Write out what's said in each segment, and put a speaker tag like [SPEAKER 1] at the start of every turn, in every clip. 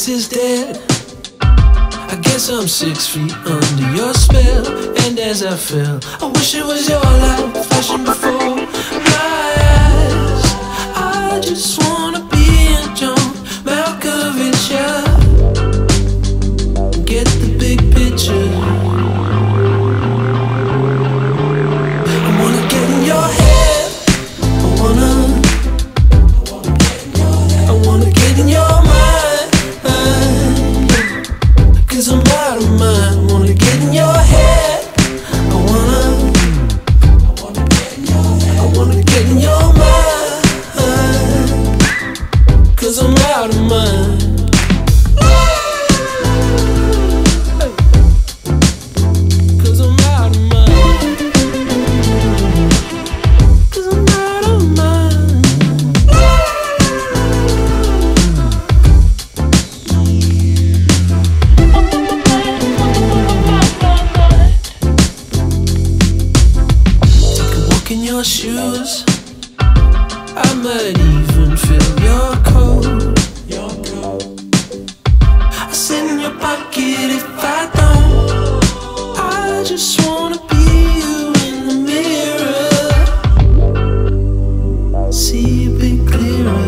[SPEAKER 1] dance is dead. I guess I'm 6 feet under your spell. And as I fell, I wish it was your light flashing before my eyes. I just wanna be in John Malkovich, yeah. Get the big picture. I wanna get in your head. I wanna get in your mind. 'Cause I'm out of mind. Wanna get in your head. I wanna get in your mind. 'Cause I'm out of mind. Shoes, I might even fill your coat. I sit in your pocket if I don't. I just wanna be you in the mirror. See a bit clearer.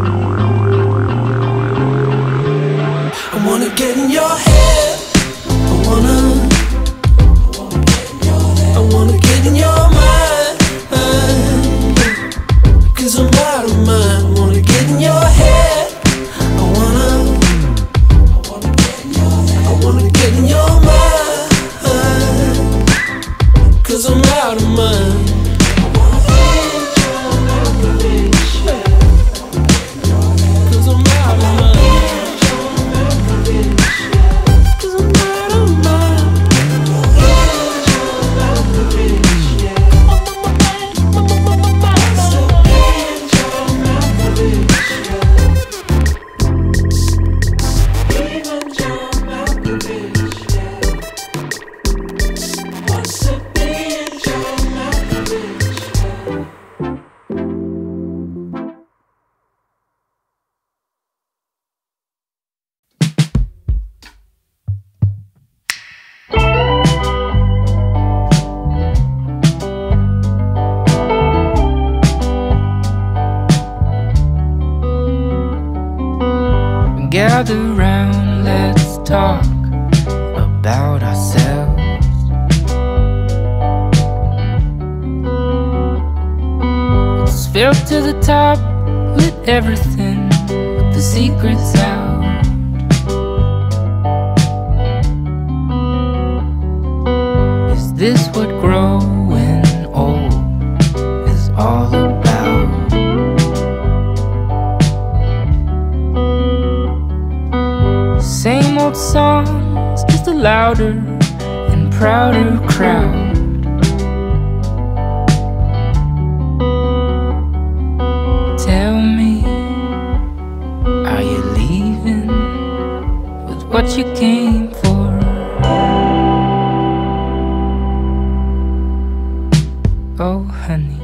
[SPEAKER 1] I wanna get in your head. I wanna get in your mind. 'Cause I'm out of mind. Wanna get in your head. I wanna get in your mind. 'Cause I'm out of mind.
[SPEAKER 2] Gather round, let's talk about ourselves. It's filled to the top with everything, with the secrets out. Is this what growing old is all about? Same old songs, just a louder and prouder crowd. Tell me, are you leaving with what you came for? Oh, honey.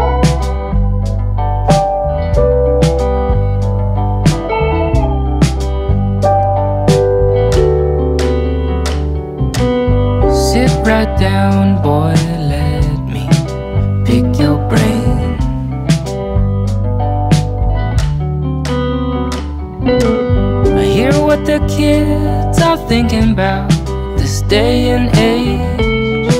[SPEAKER 2] Right down, boy, let me pick your brain. I hear what the kids are thinking about this day and age.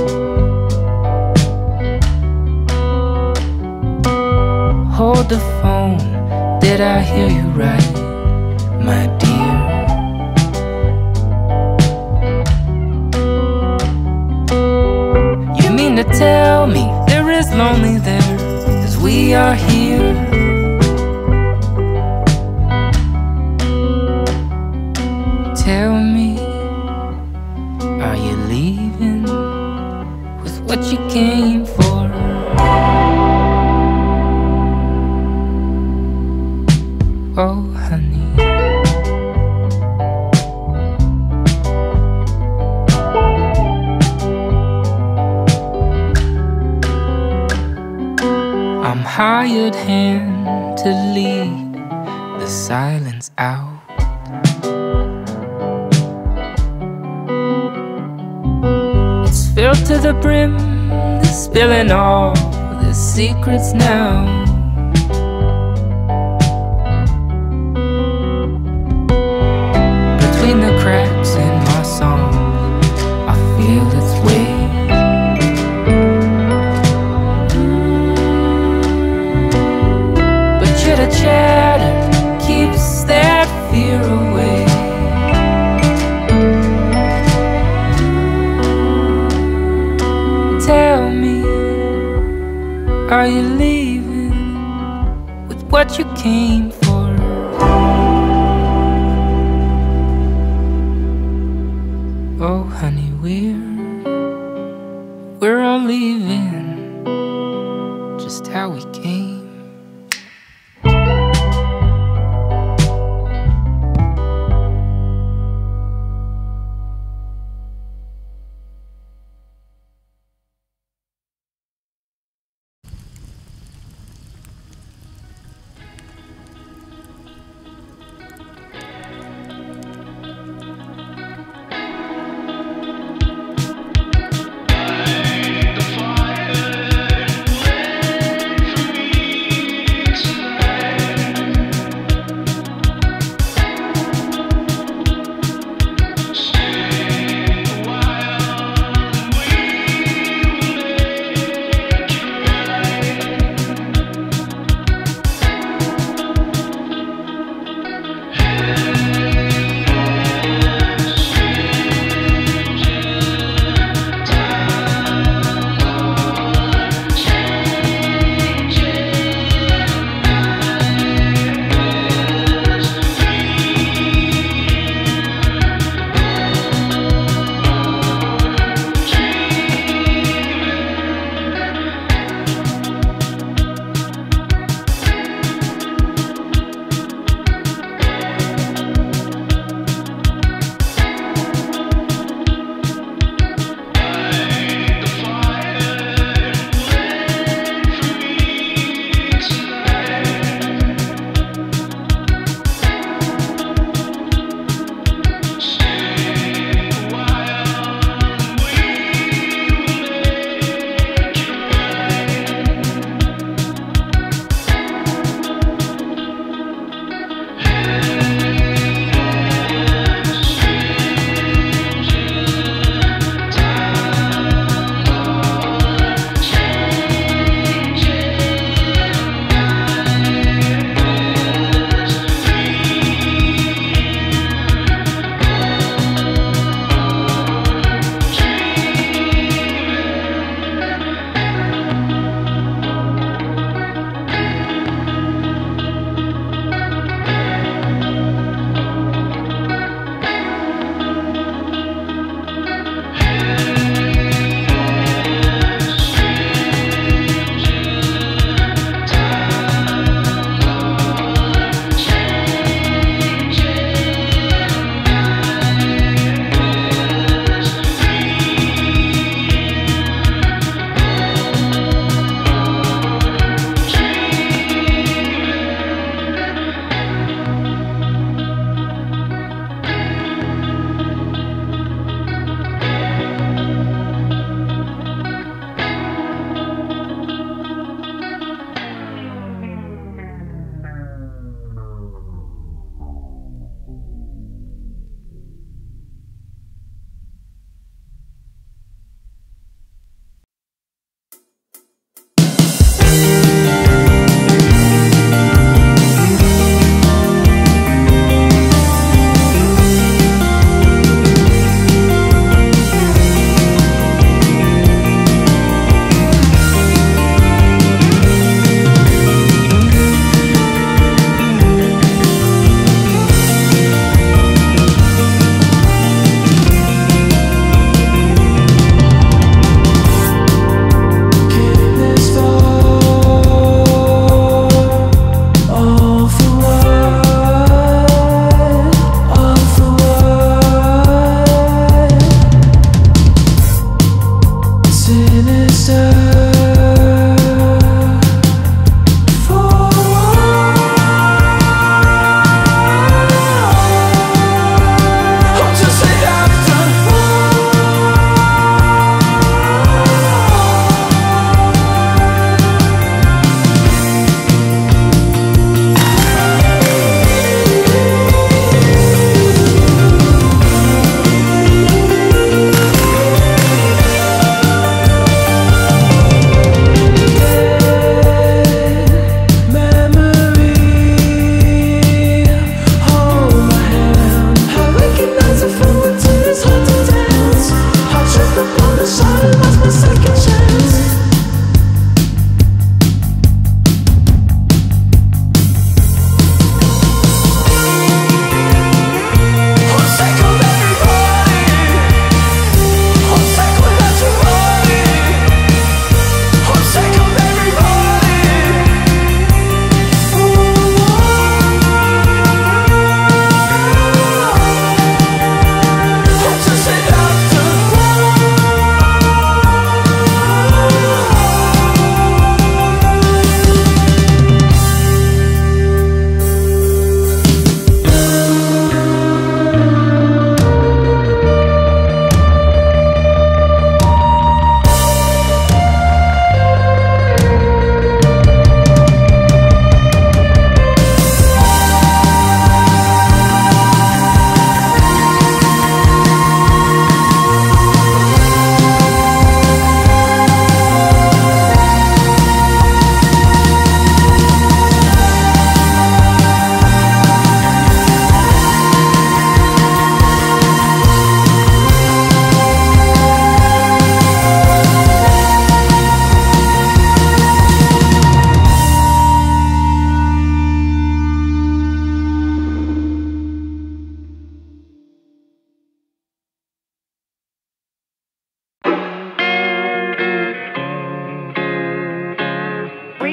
[SPEAKER 2] Hold the phone, did I hear you right, my dear? To tell me there is lonely there as we are here. Tell me, are you leaving with what you came for? Oh, honey. I'm hired hand to lead the silence out. filled to the brim, they're spilling all their secrets now. Between the cracks in my song, I feel its weight. But chitter chatter keeps that fear away. Tell me, are you leaving with what you came for? Oh honey, we're all leaving just how we came.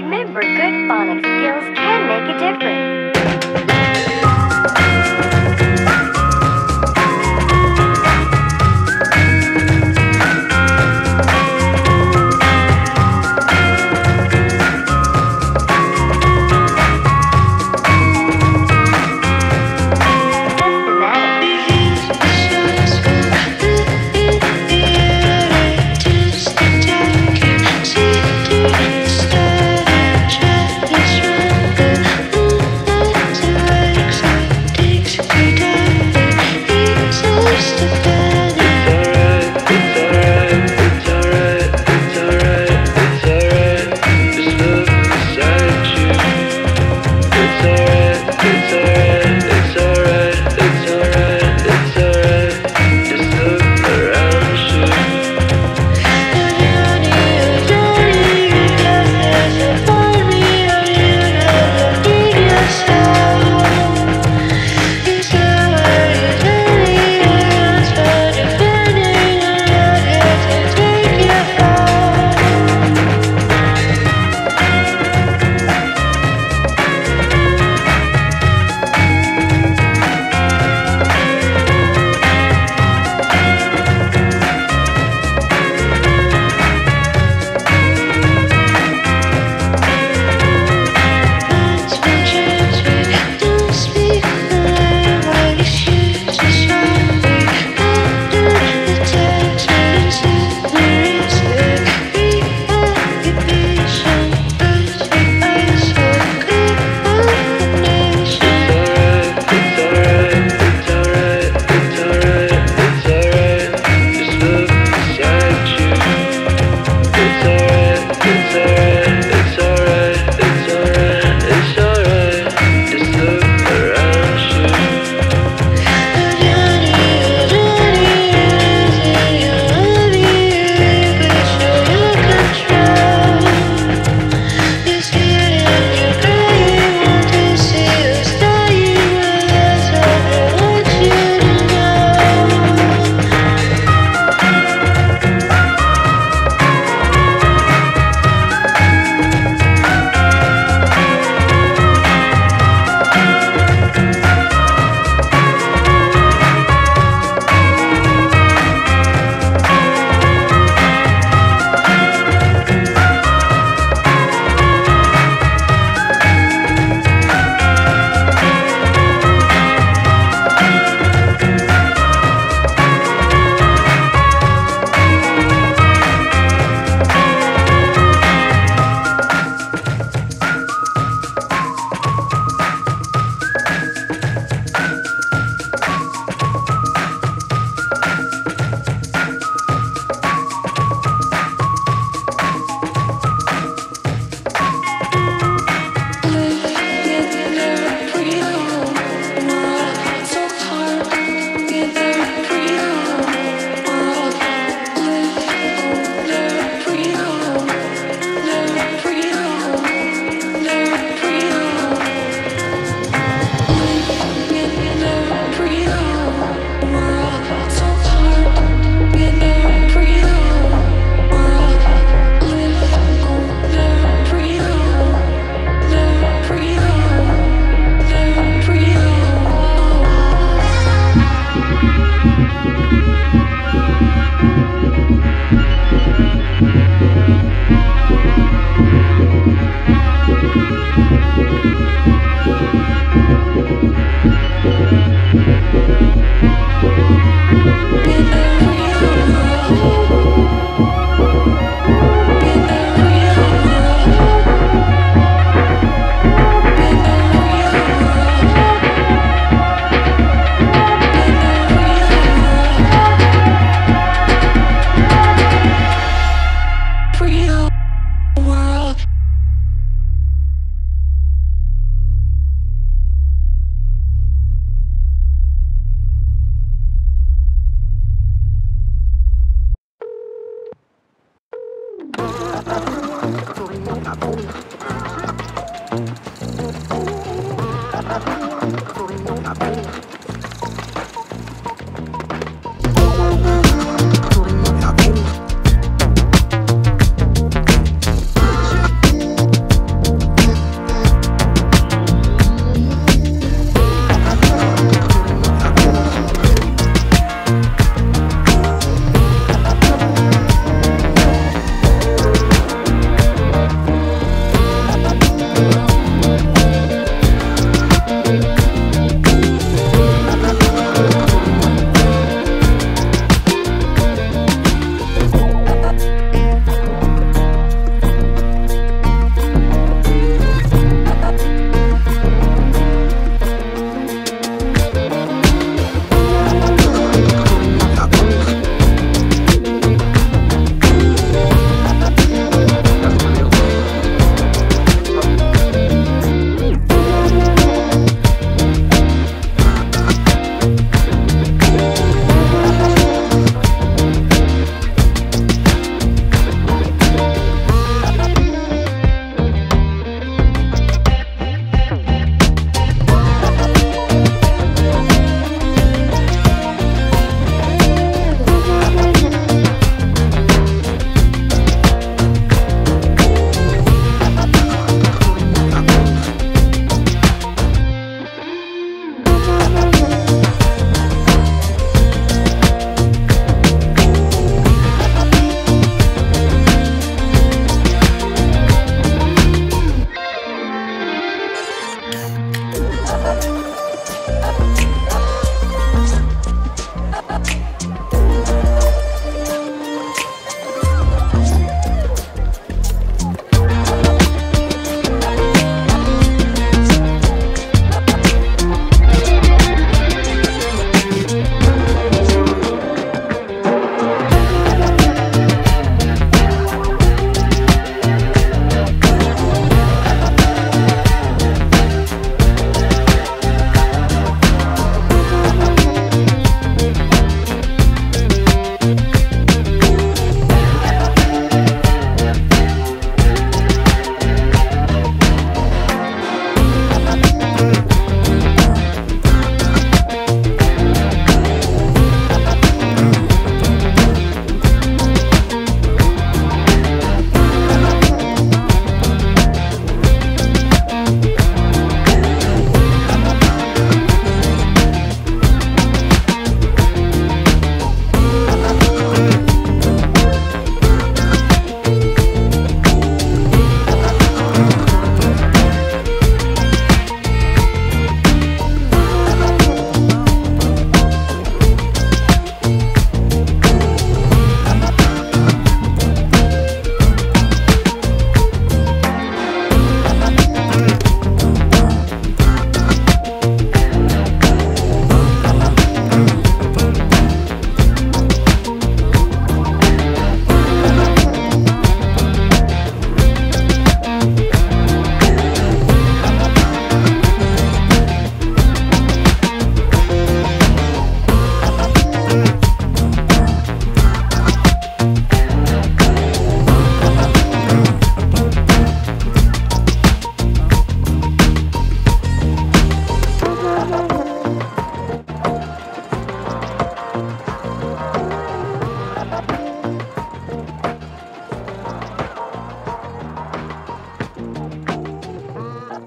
[SPEAKER 3] Remember, good phonics skills can make a difference.
[SPEAKER 4] Try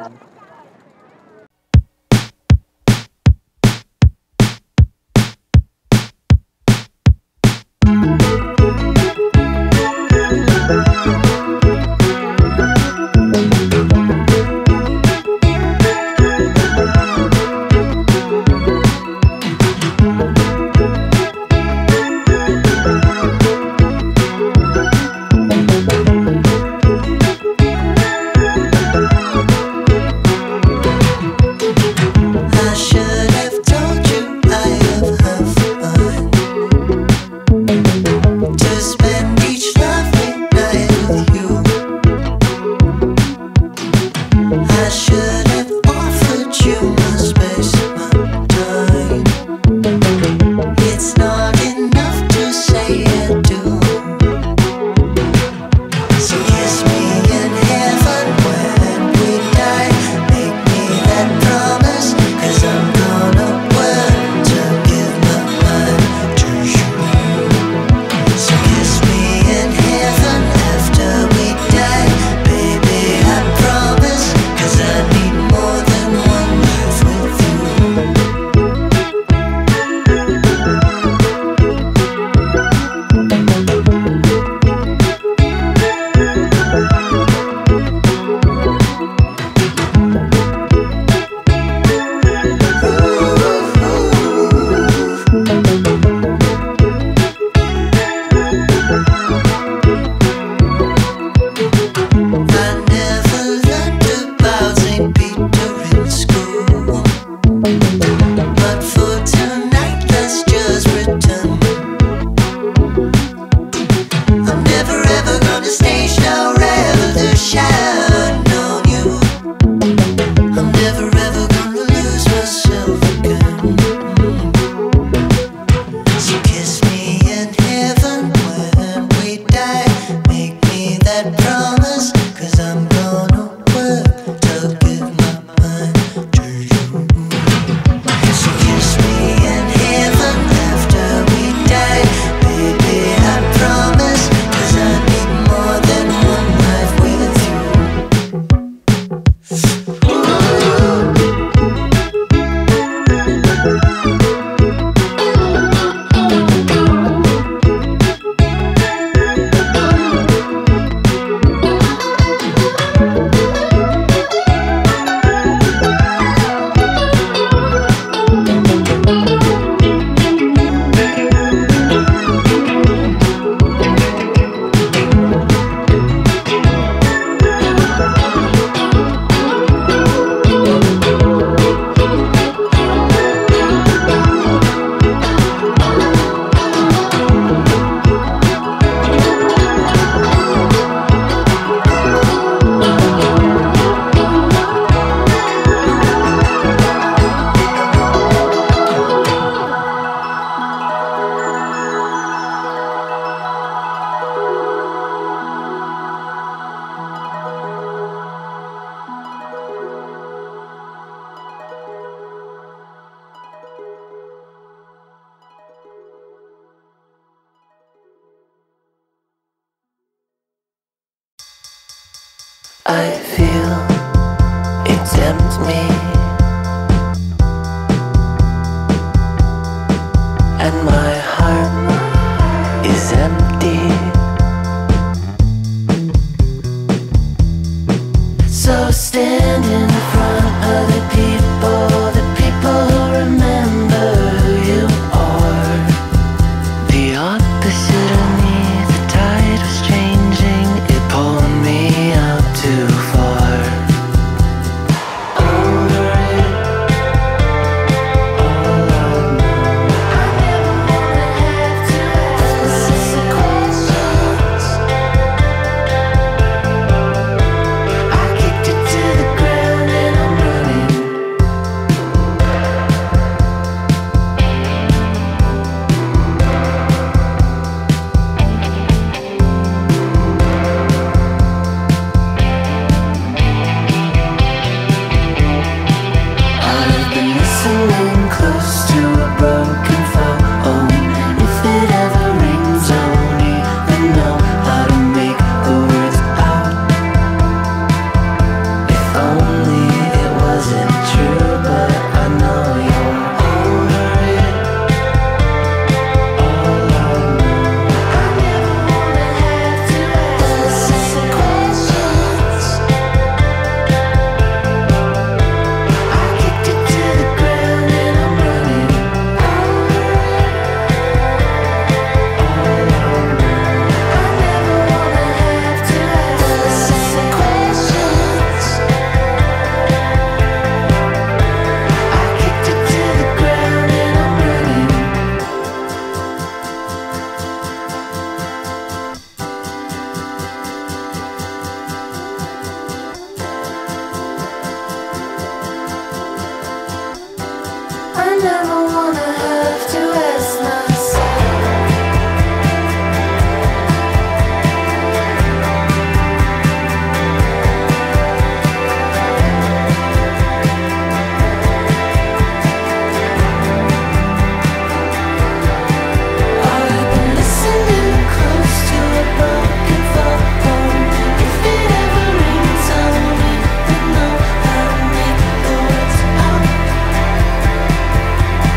[SPEAKER 1] I feel it tempt me, and my heart is empty. So stand in front of the people who remember who you are. The opposite of me, the tide was changing, it pulled me out too far. Over I never wanna have to ask myself. I've been listening close to a broken phone. If it ever rings, I'll need to know how to make the words out.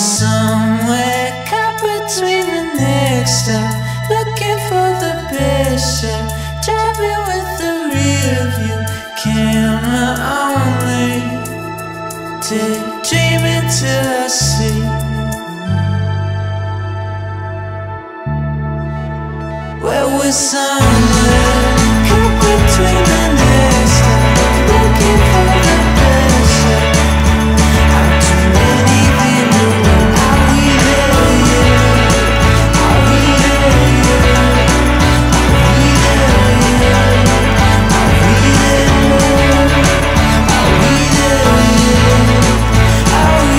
[SPEAKER 1] somewhere caught between the next stop, looking for the best shot, driving with the rear view camera only, daydreaming till I sleep. Where was somewhere caught between the next stop, looking for the best shot. How too many people are we there yet? Are we there yet? Are we there yet? Are we there yet? Are we there yet? Are we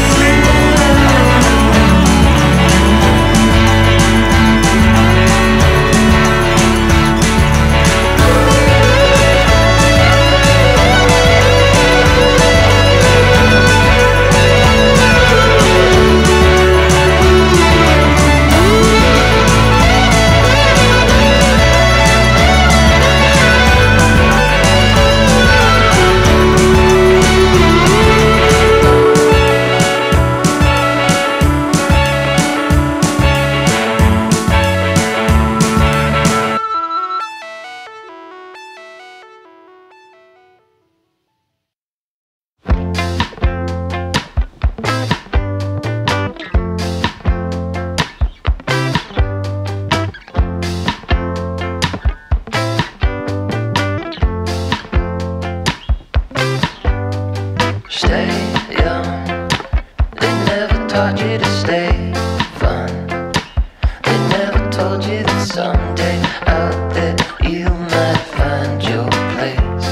[SPEAKER 4] Stay young. They never taught you to stay fun. They never told you that someday out there you might find your place.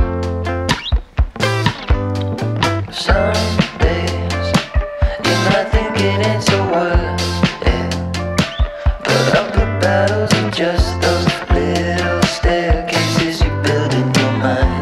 [SPEAKER 4] Some days you might think it ain't so worth it, but uphill battles are just those little staircases you build in your mind.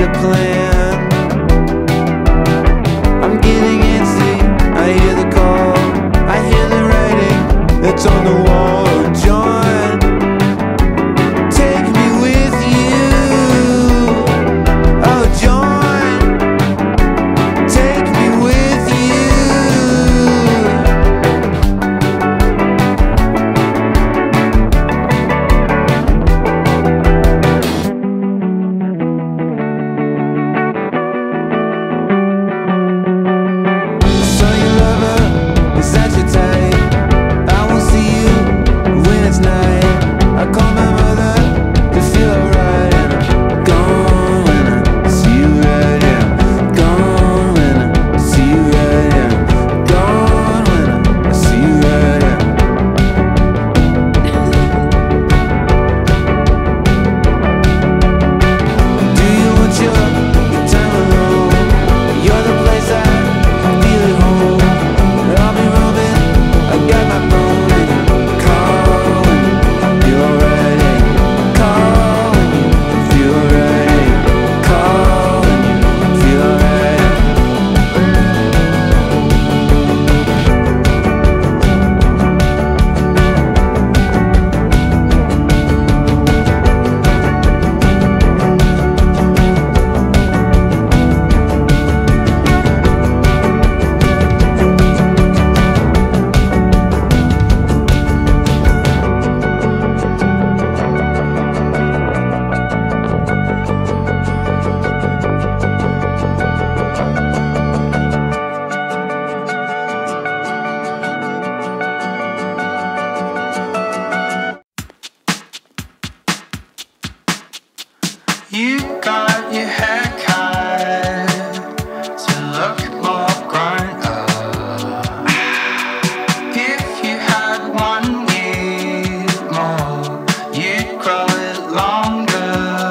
[SPEAKER 1] a plan. I'm getting antsy, I hear the call, I hear the writing that's on the wall. John, take me with you. Oh John, take me with you. So your lover, is that your type? I won't see you when it's night. I call my mother to feel alright, and I'm gone when I see you right, yeah. Gone when I see you right, yeah. Gone when I see you right, yeah. Do you want your time alone? You're the place I feel at home. I'll be roaming, I got my phone, and I call when you feel alright, yeah. Call when you feel alright, yeah. Call when you feel alright, yeah. You got your hair cut to look more grown up. If you had 1 year more, you'd grow it longer.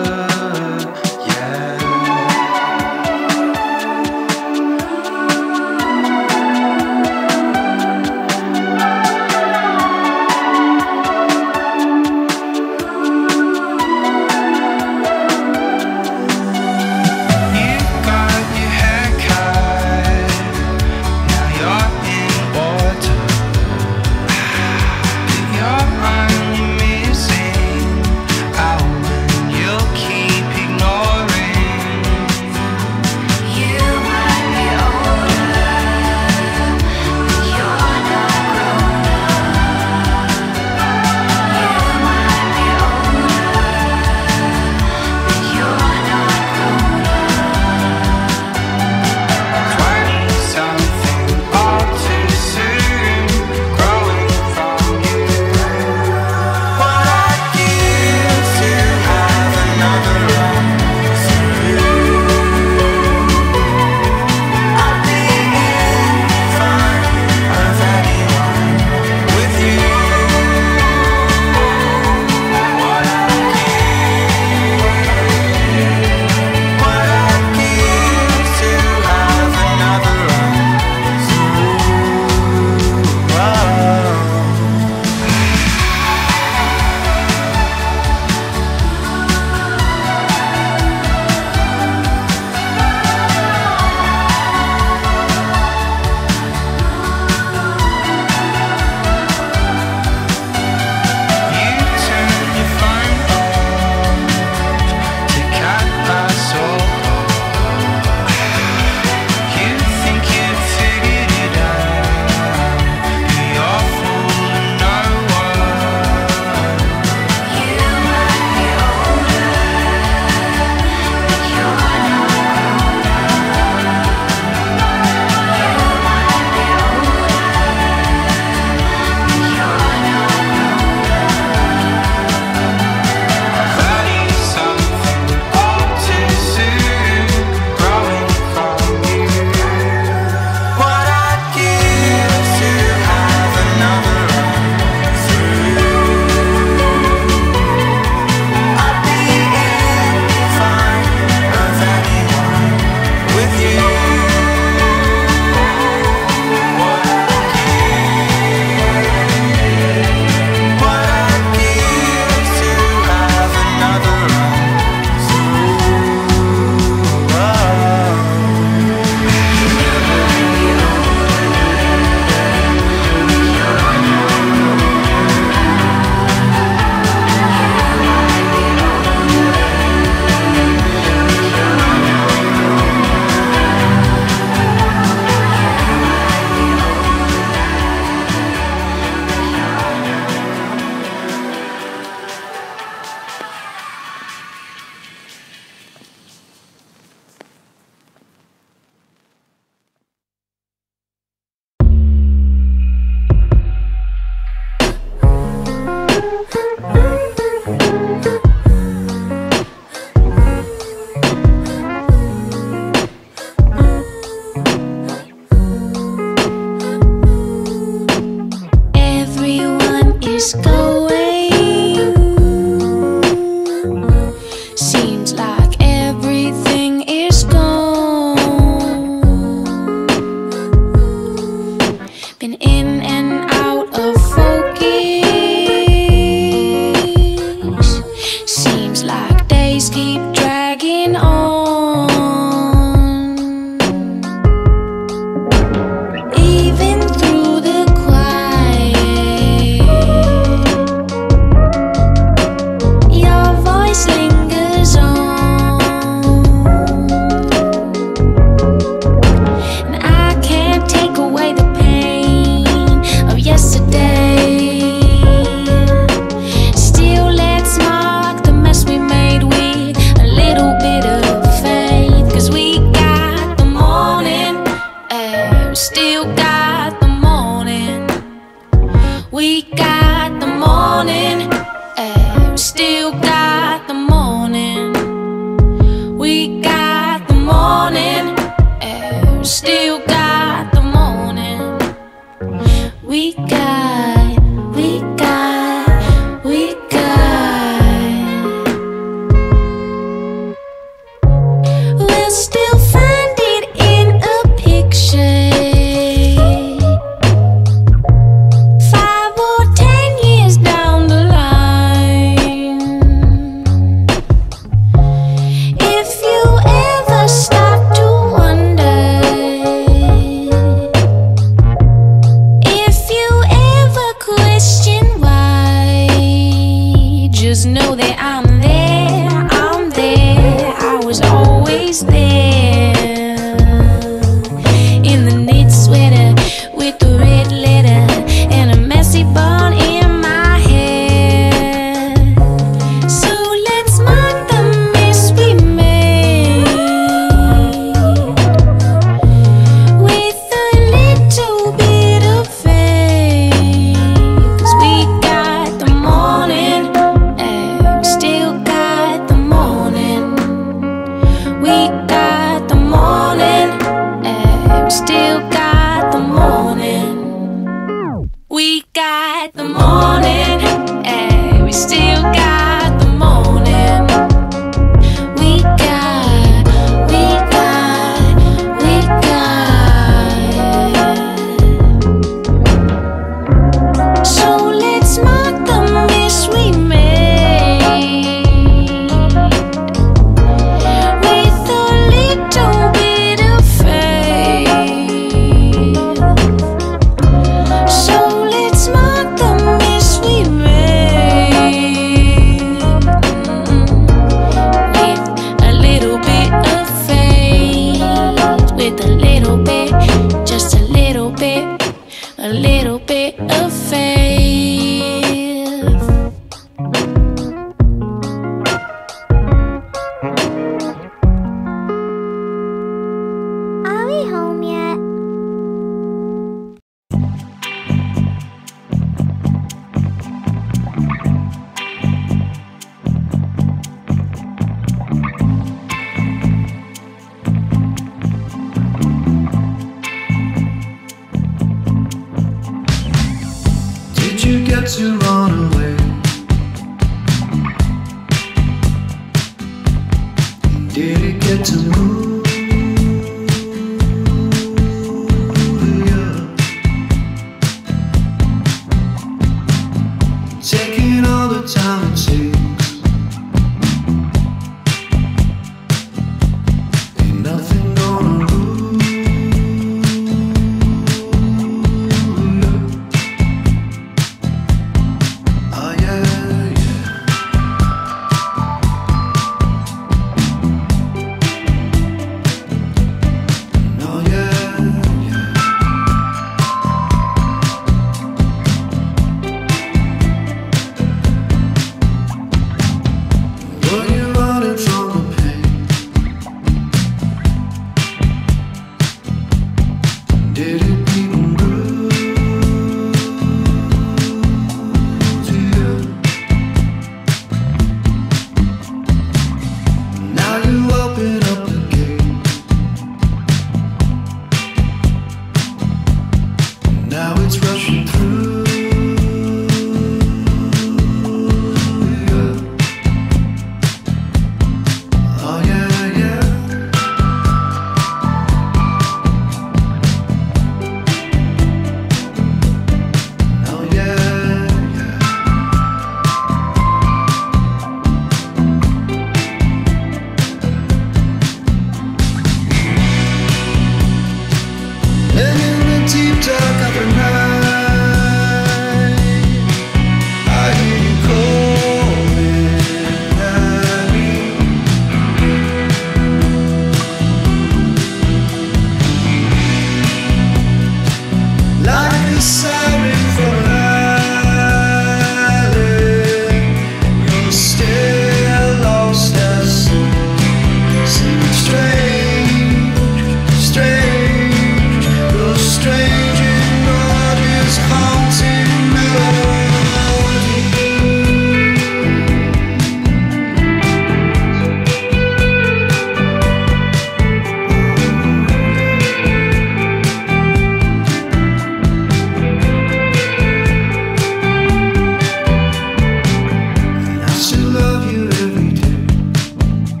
[SPEAKER 1] Yeah.
[SPEAKER 5] still find it in a picture. 5 or 10 years down the line. If you ever stop to wonder, if you ever question why, just know that I'm there, I was always there. In the knit sweater with the red letter and a messy bun in my hair. So let's mark the mess we made with a little bit of faith. 'Cause we got the morning, we still got the morning. We got the morning, we still got the morning. We got the morning, we still got the morning. We got. So let's mark the mess we made with a little bit of faith. So let's mark the mess we made with a little bit of faith, with a little bit, just a little bit of faith.
[SPEAKER 3] Are we home yet?
[SPEAKER 1] Did you get to run away? Did it get to move you? Taking all the time it takes. Ain't nothing gonna rule you. Oh yeah, yeah.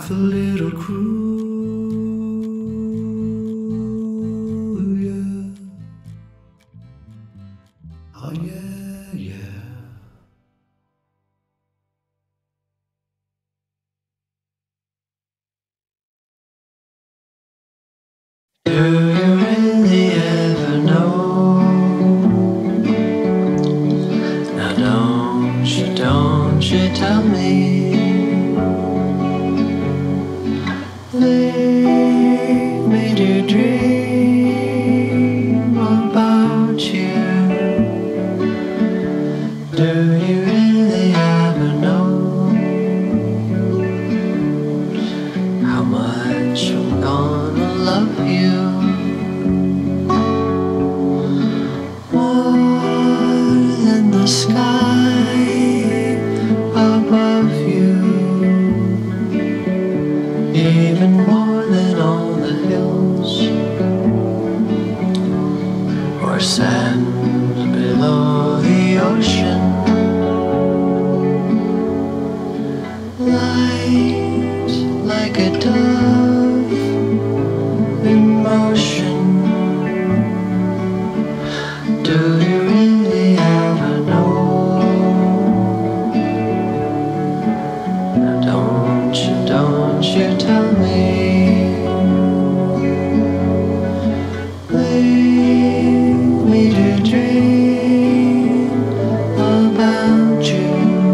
[SPEAKER 1] like a little crew, yeah. Oh yeah, yeah. Do you really ever know? Now don't you tell me. Leave me to dream about you. Do you really ever know how much I'm gonna love you? More than the sky above you, even more than all the hills or sand below the ocean. Light like a dove in motion. Do you really ever know? Now don't you tell me. Leave me to dream about you.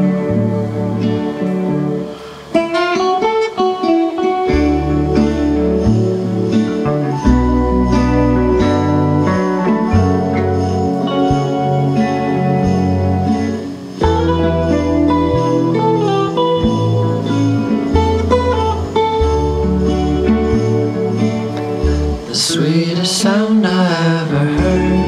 [SPEAKER 1] The sweetest sound I ever heard.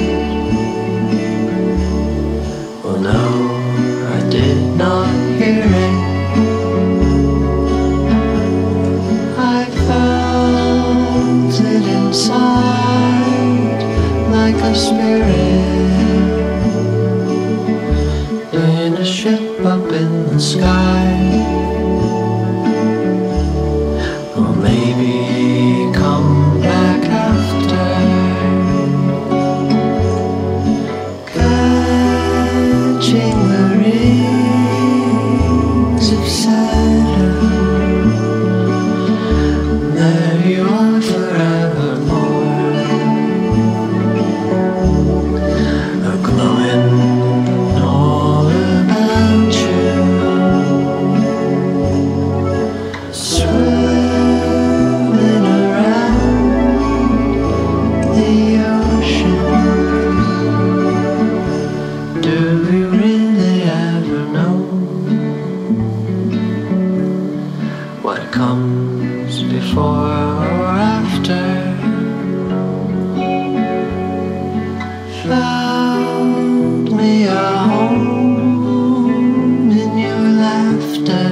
[SPEAKER 1] Well, no, I did not hear it. I felt it inside like a spirit in a ship up in the sky. Or maybe come back after, catching the rings of Saturn. There you are forevermore, glowing all about you. Swimming around the ocean. Do you really ever know what comes before or after? Found me a home in your laughter.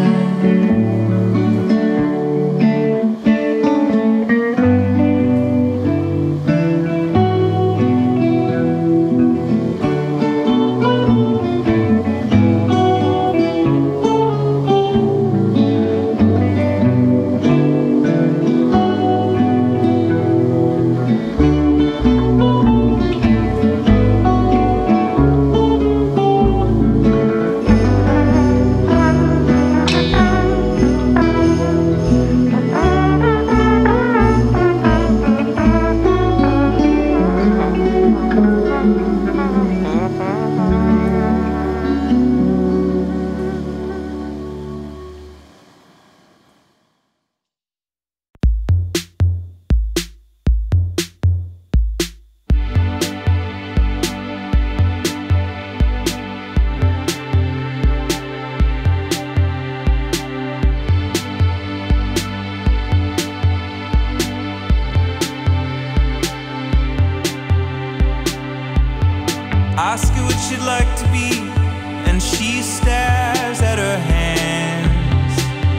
[SPEAKER 6] Ask her what she'd like to be, and she stares at her hands.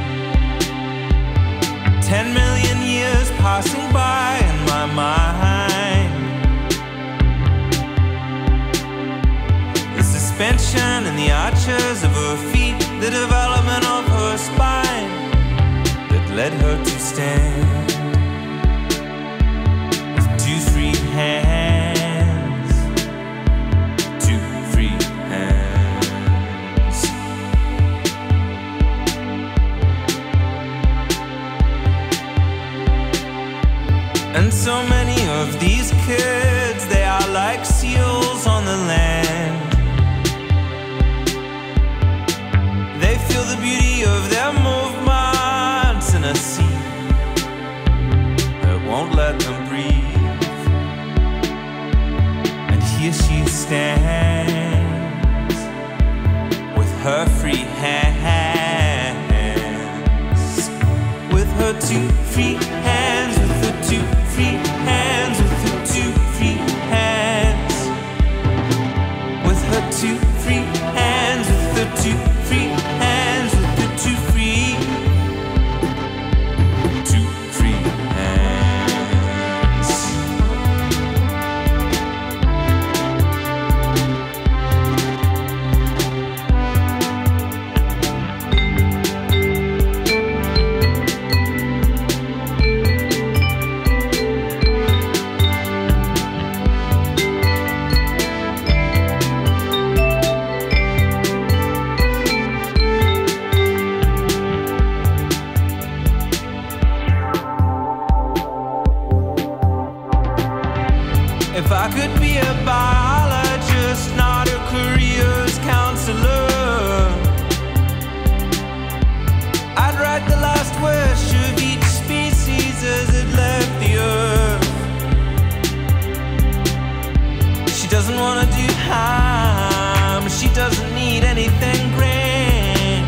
[SPEAKER 6] 10 million years passing by in my mind. The suspension and the arches of her feet, the development of her spine, that led her to stand with 2 free hands, 2 free hands. And so many of these kids, they are like seals on the land. They feel the beauty of their movements in a sea that won't let them breathe. And here she stands with her free hands, with her 2 free hands, with her 2 free hands, with her 2 free hands, with her 2 free hands, with her 2 free hands, with her 2 free hands. If I could be a biologist, not a careers counselor, I'd write the last wish of each species as it left the earth. She doesn't want to do harm, she doesn't need anything grand.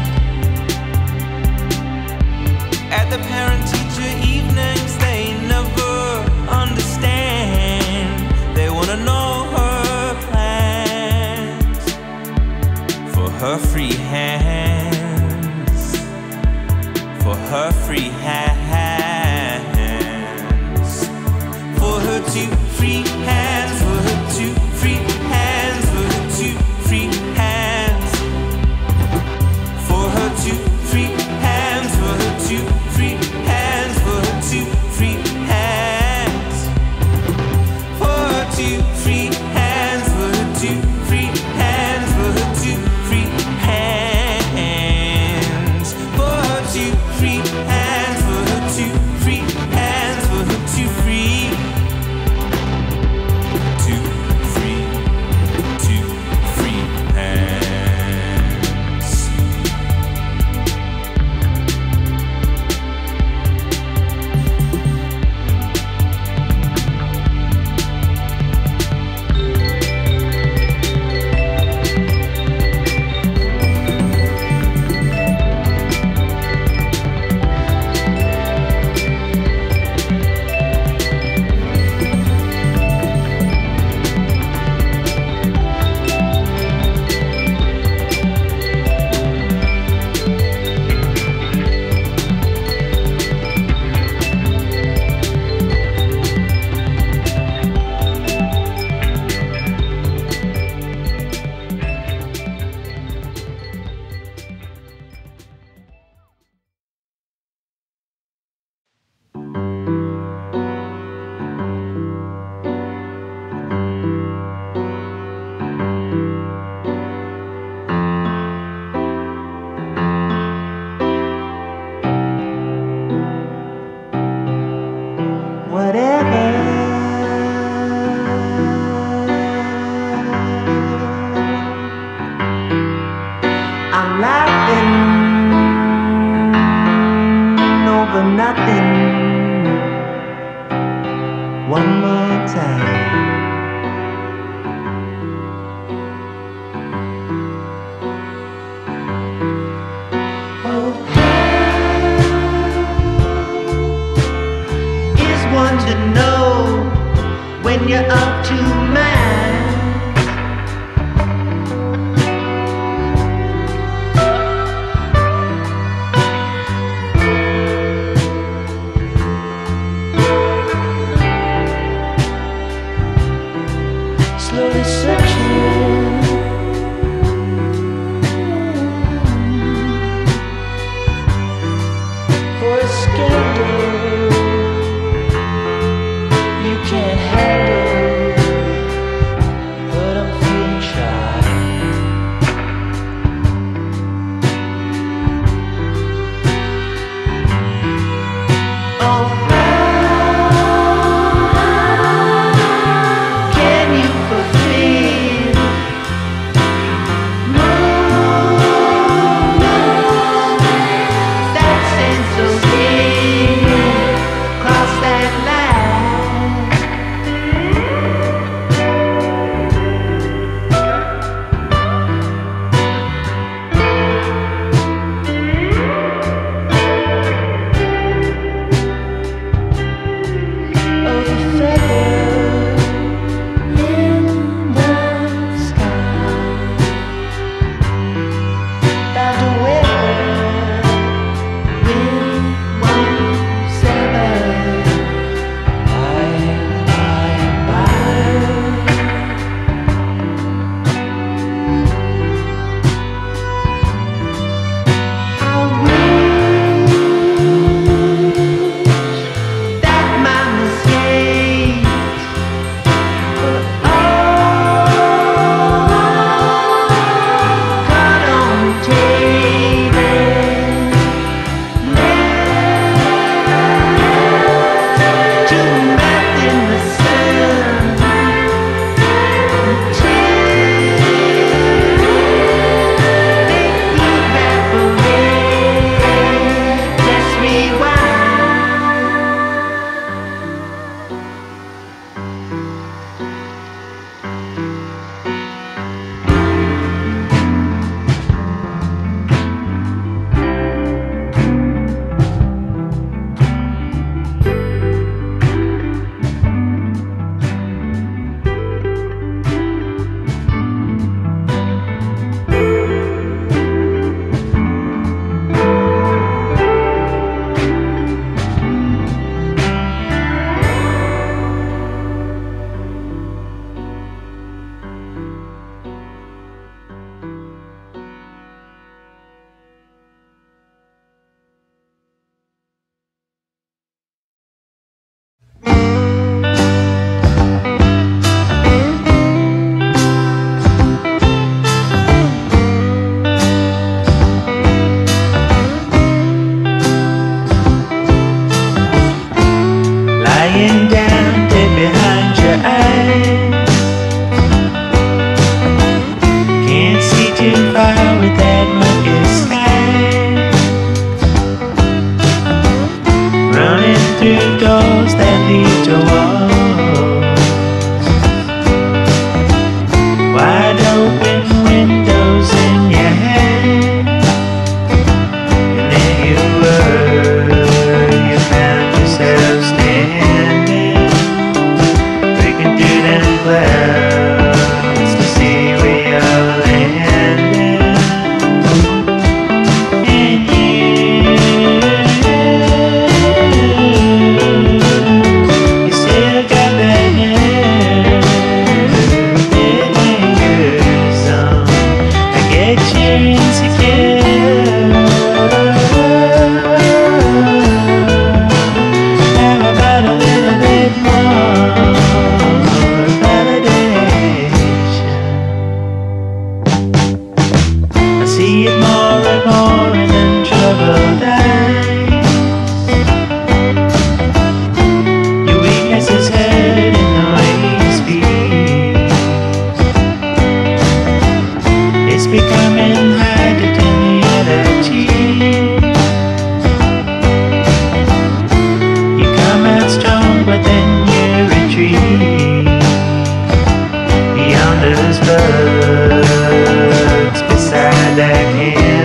[SPEAKER 6] At the parent-teacher evenings, they never understand. They wanna know her plans for her free hands, for her free hands, for her 2 free hands, for her 2 free hands, for her 2 free hands, for her 2 free hands, for her 2 free hands, for her 2 free hands, for her 2 free hands, for her 2 free hands, for her 2 free hands, for her 2 free hands, for her 2 free hands, for her 2 free, 2 free, 2 free hands.
[SPEAKER 7] that you're insecure. How about a little bit more validation? I see it more and more than troubled eyes. Your weakness is heard in the way you speak. It's becoming hard to turn the other cheek. You come out strong, but then you retreat. Beyond those bugs, beside that hill.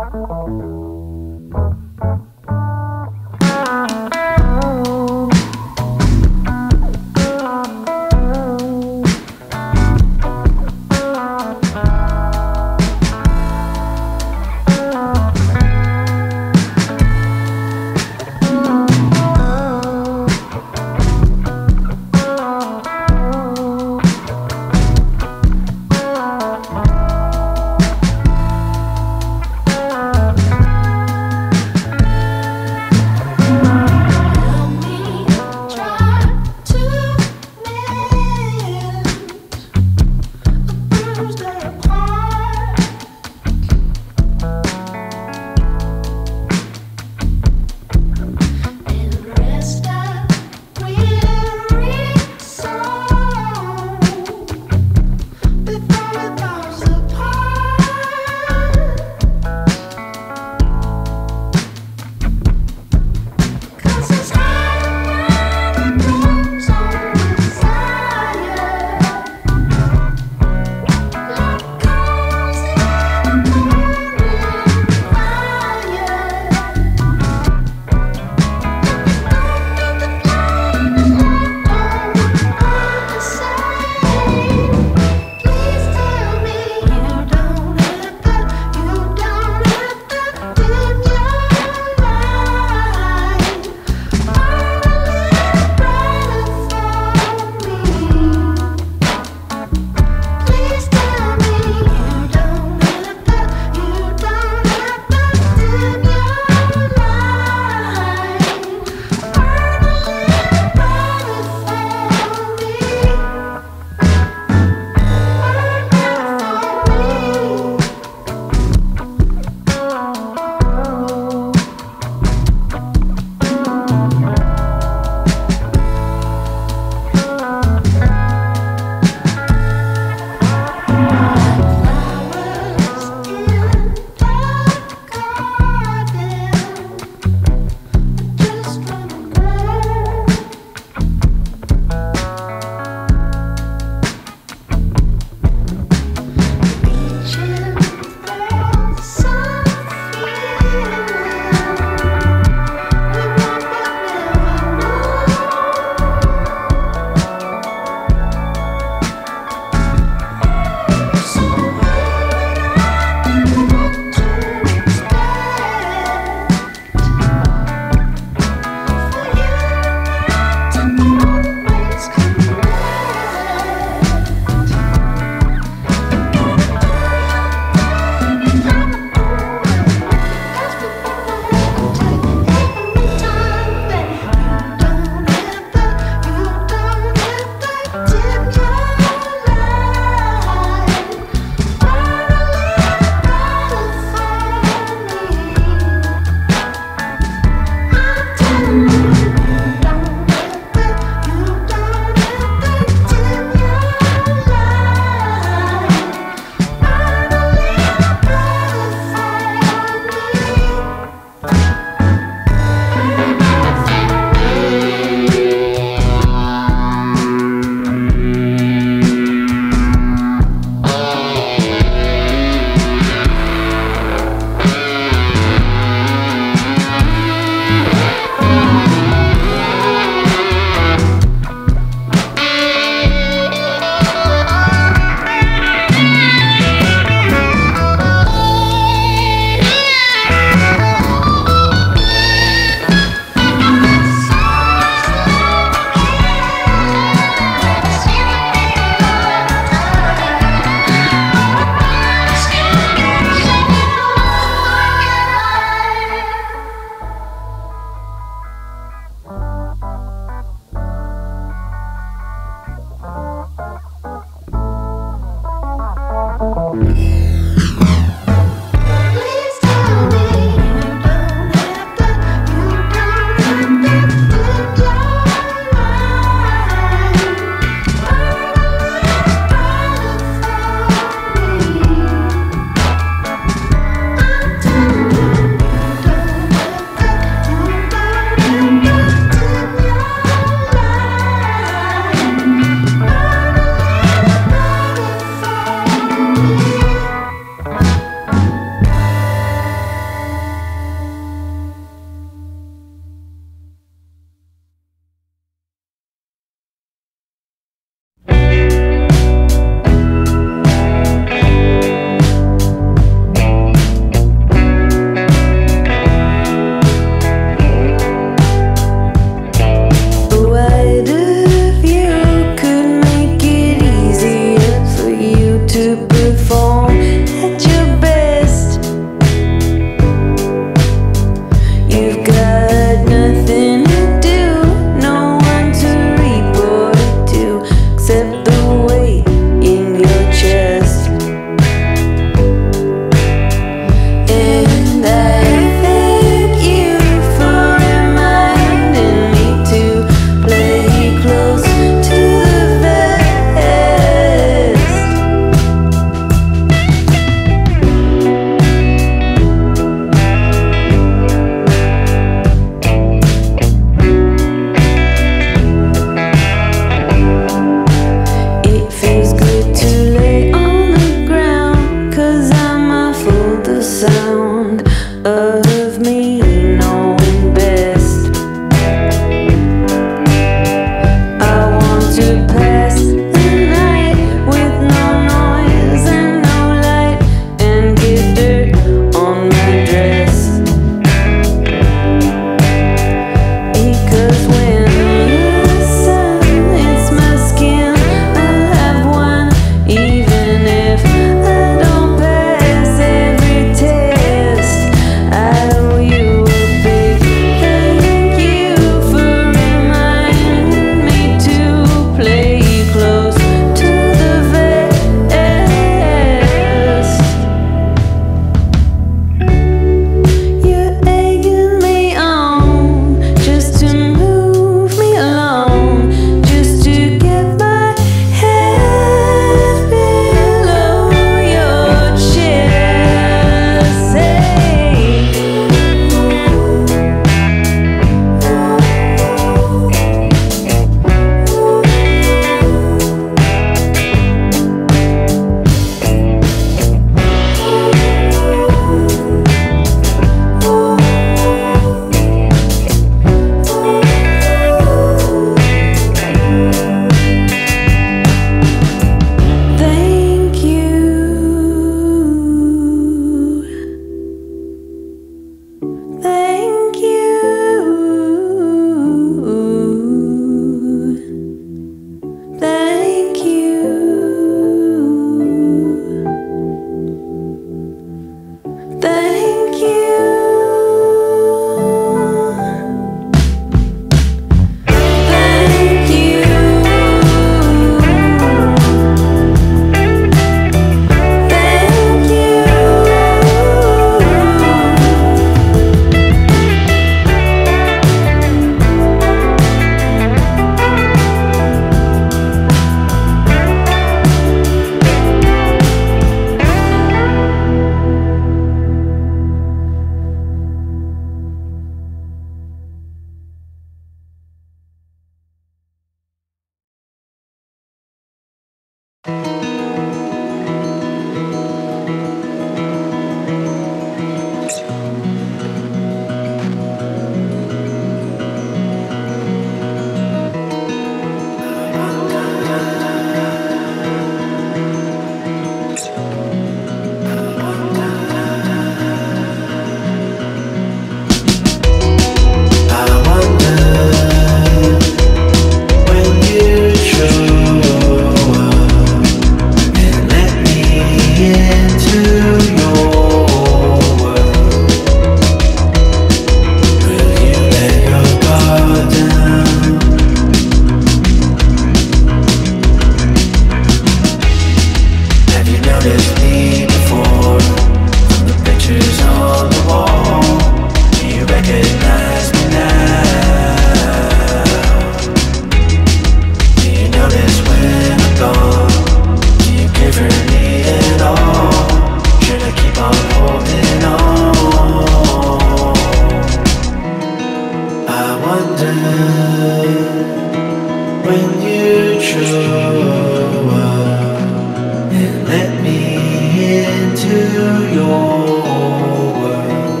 [SPEAKER 1] show up and let me into your world,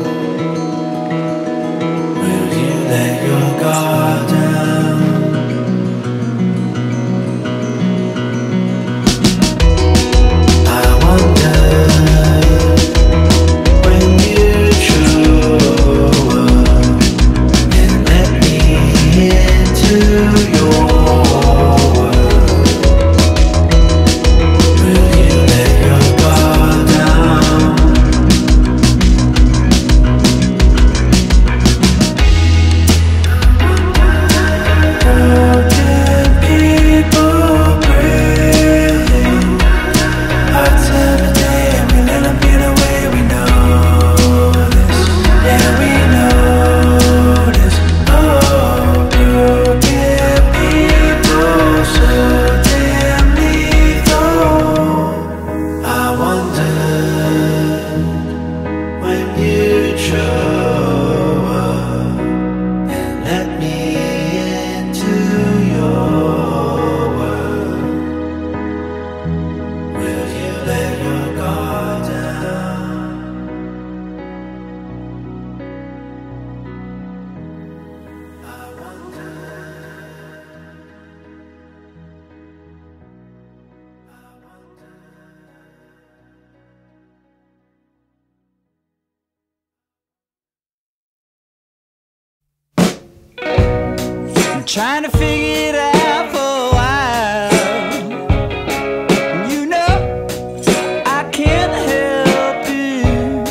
[SPEAKER 1] will you let your guard down? I wonder when you show up and let me into your
[SPEAKER 6] trying to figure it out for a while. You know I can't help it.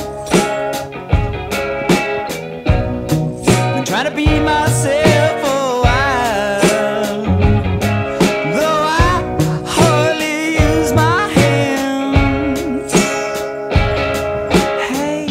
[SPEAKER 6] I'm trying to be myself for a while, though I hardly use my hands. Hey,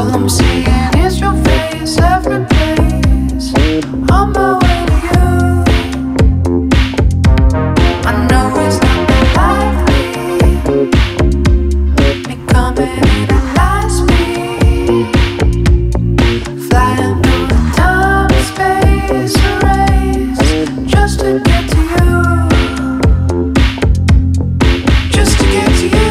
[SPEAKER 1] All I'm seeing is your face every place. On my way to you. I know it's not that likely. Me coming in at light speed, flying through the time and space race just to get to you. Just to get to you.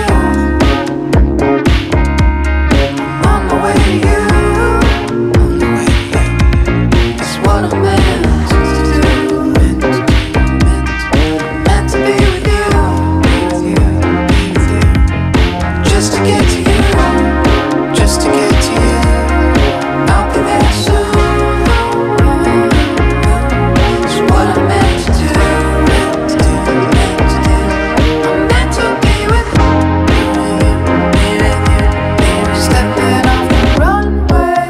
[SPEAKER 1] On the way to you. On the way to you. It's what I'm meant to do. Meant to be with you. Be with you. Be with you. Just to get to you. Just to get to you. I'll be there soon. It's what I'm meant to do. Meant to do. Meant to do. I'm meant to be with you. Stepping off the runway,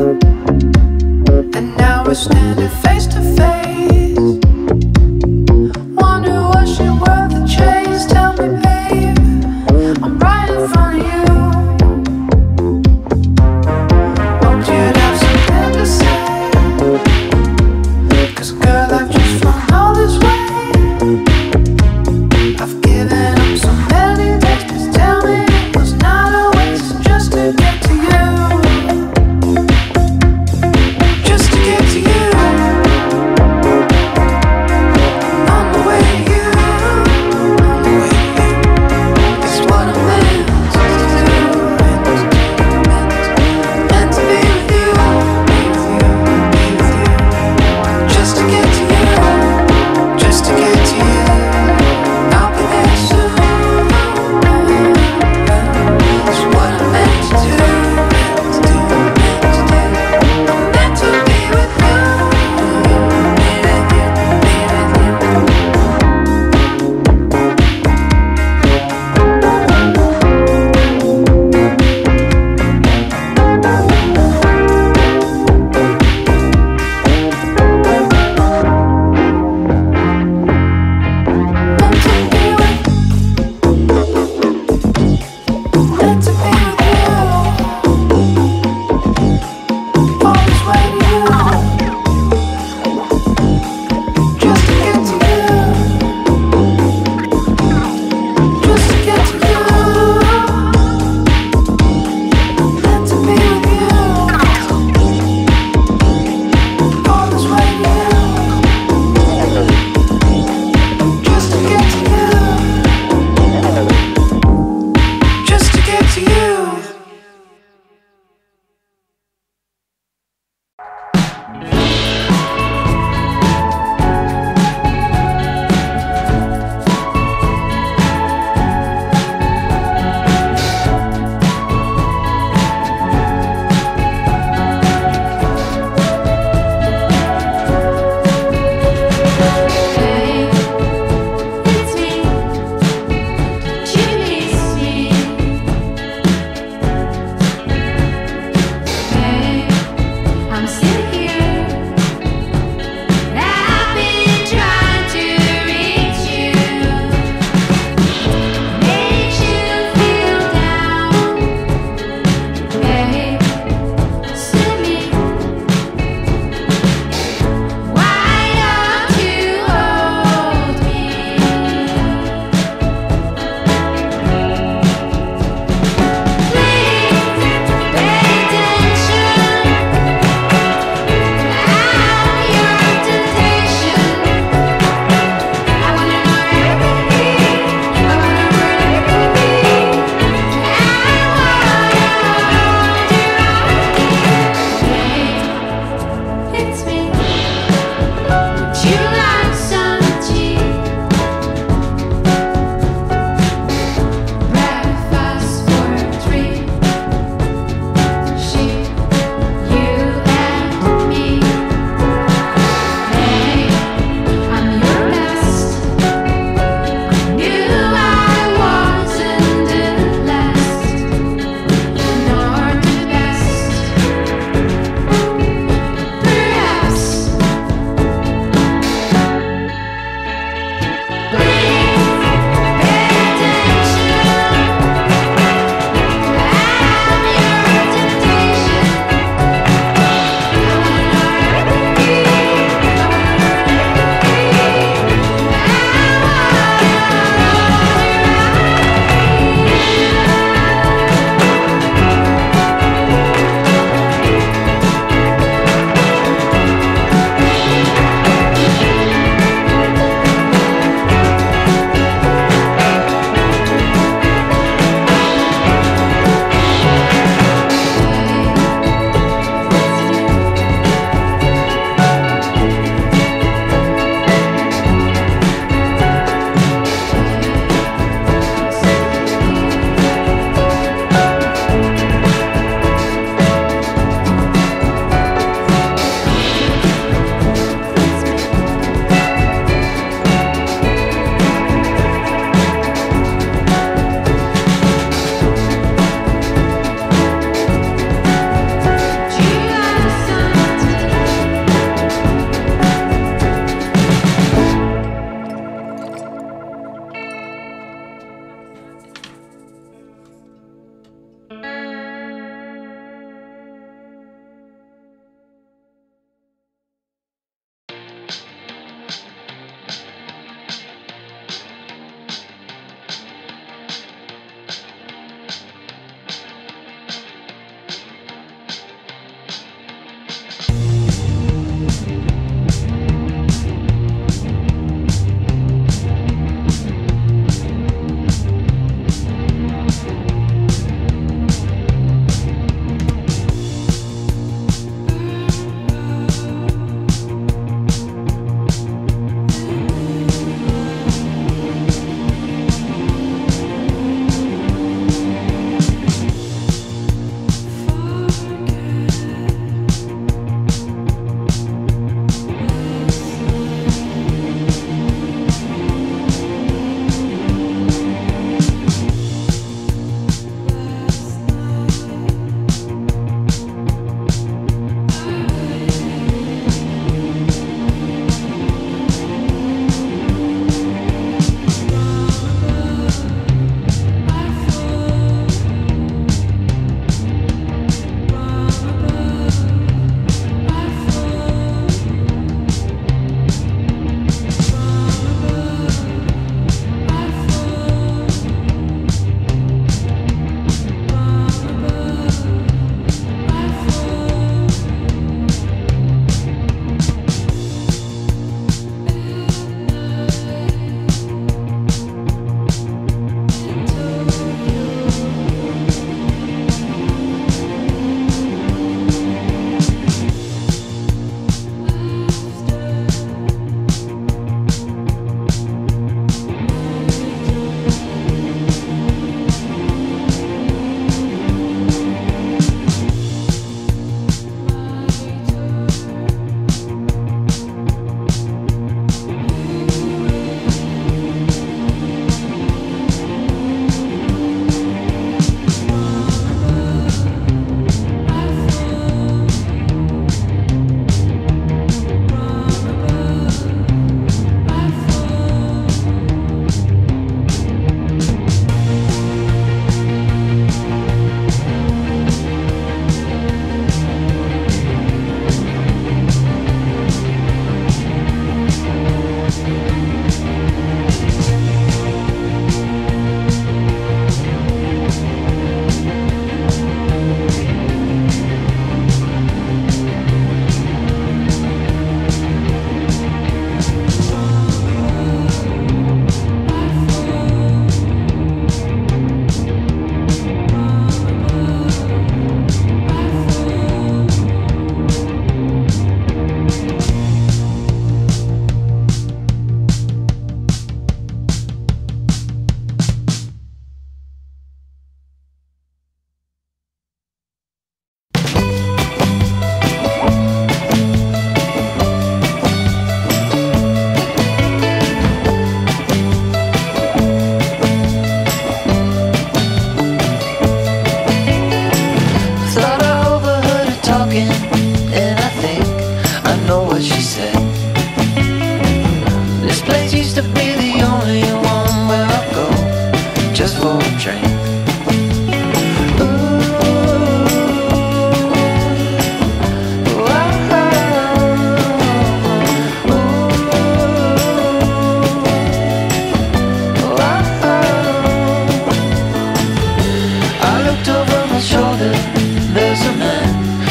[SPEAKER 1] and now we're standing face to face. Wonder was she worth the chase? Tell me, babe, I'm right in front of you. Hoped you'd have something to say, 'cause girl, I've just flown all this way. I've given up so many days, please tell me it was not a waste just to get to you. Just to get to you. On the way to you. On the way to you. It's what I'm meant to do. Meant to be with you. Be with you. Be with you. Just to get to you. Just to get to you. I'll be there soon. It's what I'm meant to do. Meant to do. Meant to do. I'm meant to be with you. Be with you. Be with you. Meant to be with you. Always way to you. Just to get to you. Just to get to you. Meant to be with you. Always way to you. Just to get to you. Just to get to you.
[SPEAKER 5] Hey, it's me. You miss me. Hey, I'm still here. I've been trying to reach you. Makes you feel down. Hey, still me. Why don't you hold me? Please pay attention. I'm your temptation. I wanna know everything. I wanna run everything. I wanna hold you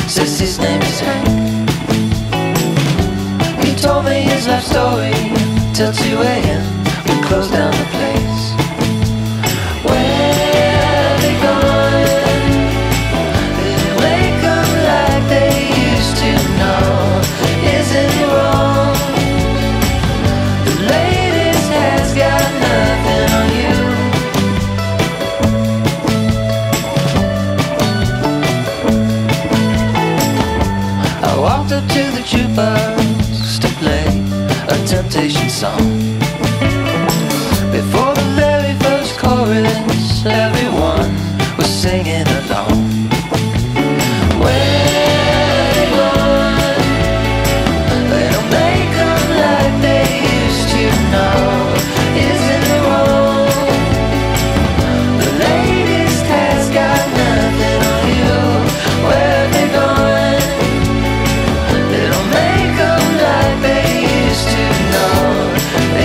[SPEAKER 4] says his name is Hank. He told me his life story till 2 a.m. We closed down the place. Where they gone? They wake up like they used to know. Isn't it wrong? The latest has got nothing on you. I walked up to the jukebox to play a Temptation song. Before the very first chorus, everyone was singing along. Where they gone? They don't make them like they used to know. Isn't it wrong? The latest has got nothing on you. Where they gone? They don't make them like they used to know.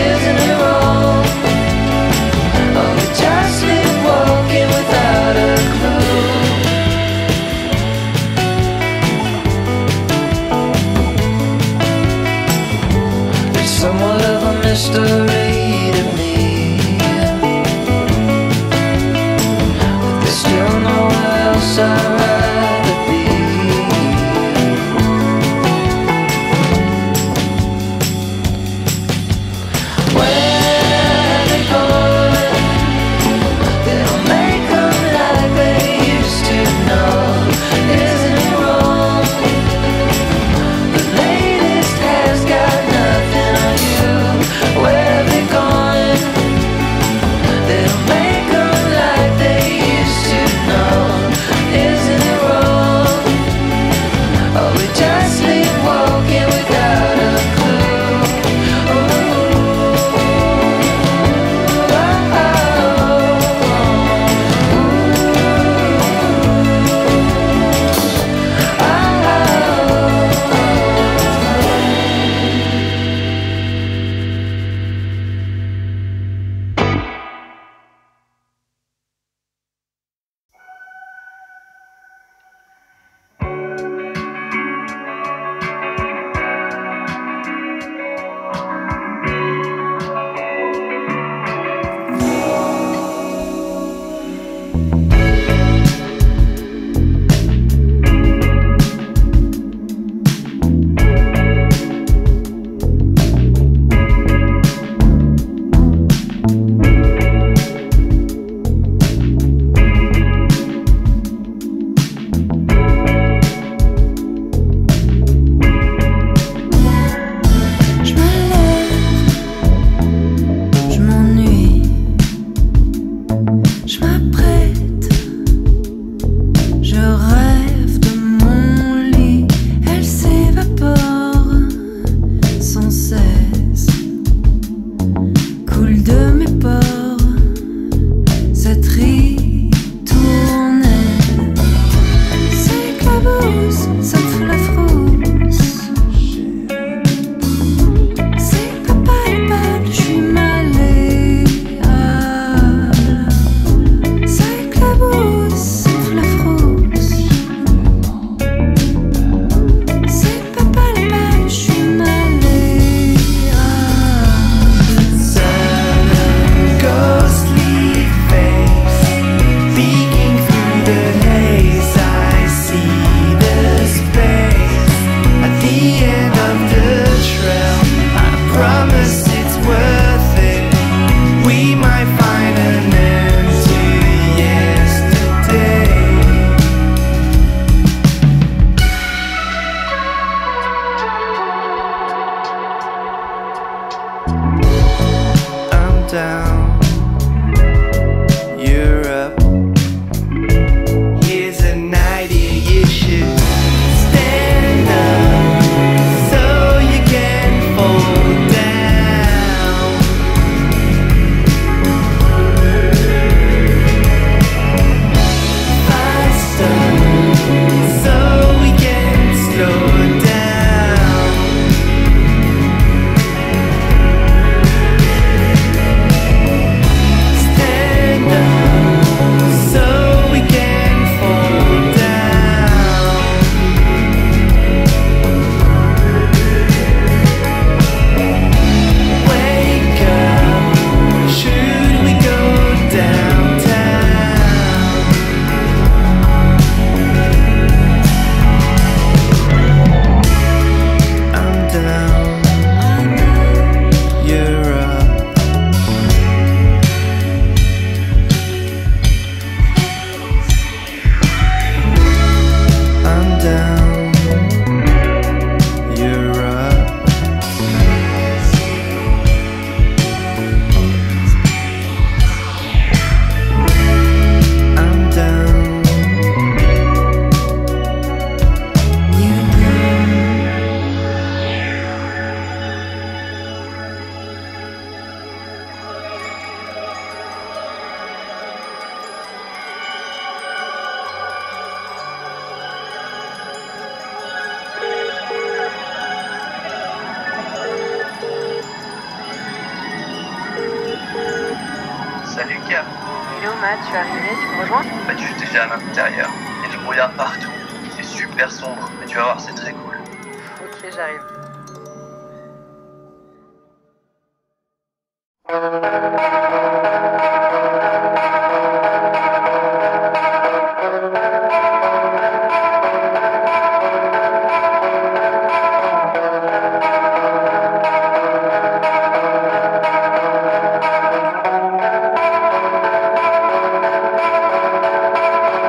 [SPEAKER 8] je suis arrivée, tu me rejoins?
[SPEAKER 9] Bah, tu es déjà à l'intérieur. Il y a du brouillard partout. C'est super sombre, mais tu vas voir, c'est très cool.
[SPEAKER 8] Ok, j'arrive.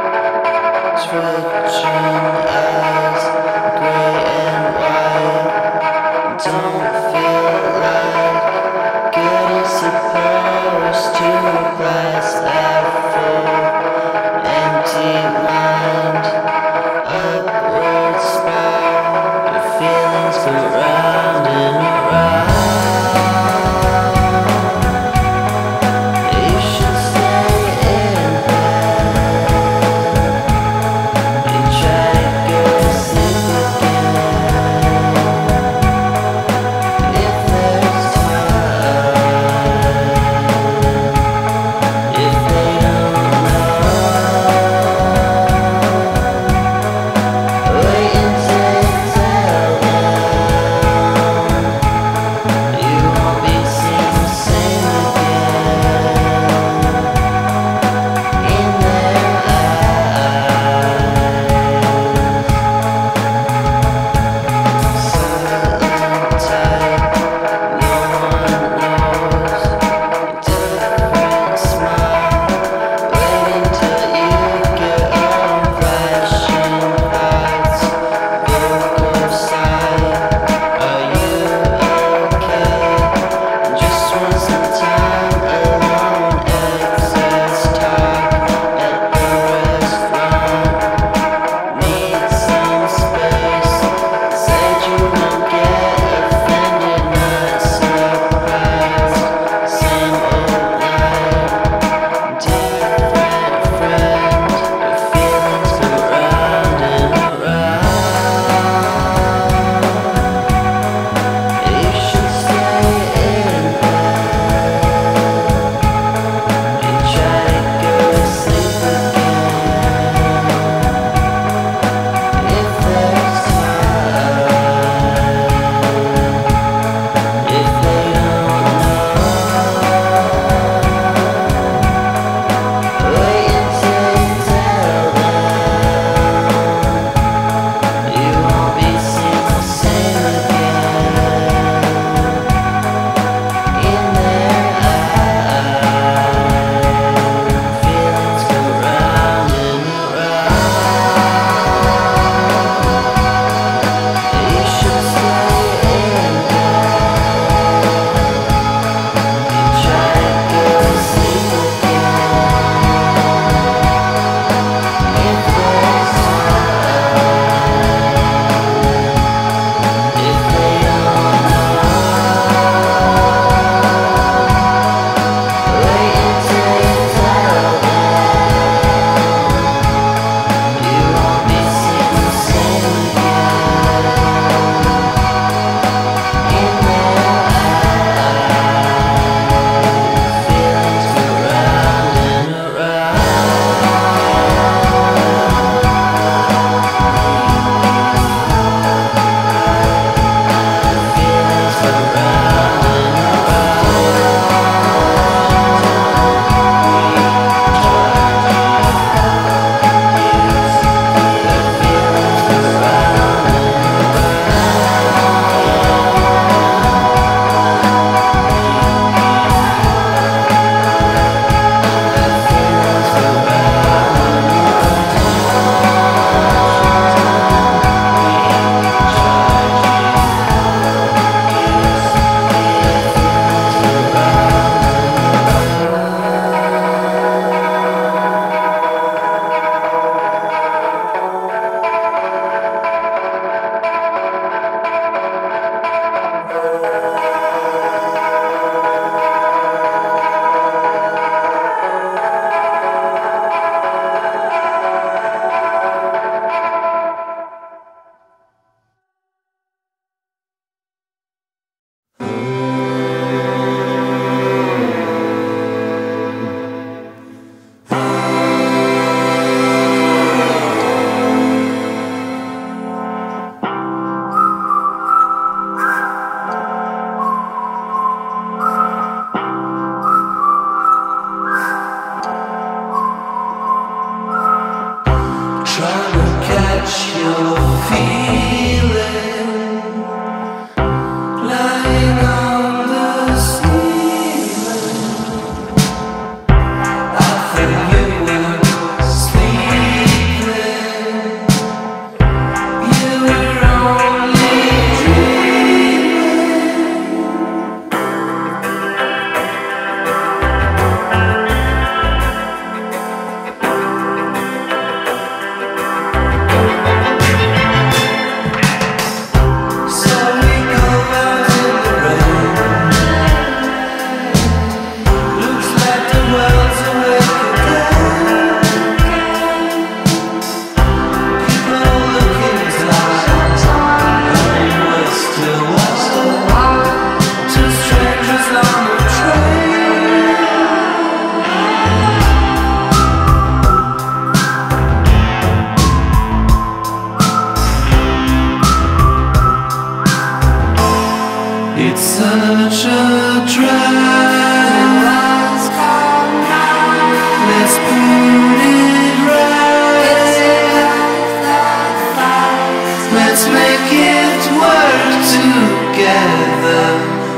[SPEAKER 1] Switching eyes, gray and white.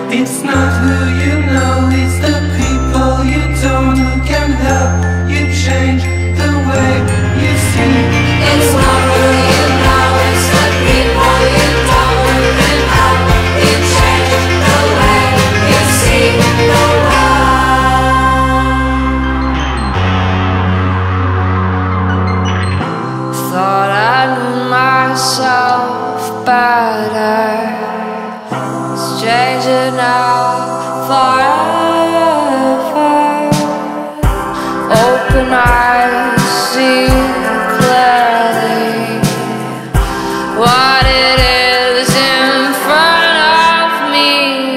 [SPEAKER 1] It's not who you know, it's the people you don't who can help you change the way you see.
[SPEAKER 5] It's not who you know, it's the people you don't who can help you change the way you see the world. Thought I knew myself better. It's changing now forever. Open eyes, see clearly what it is in front of me.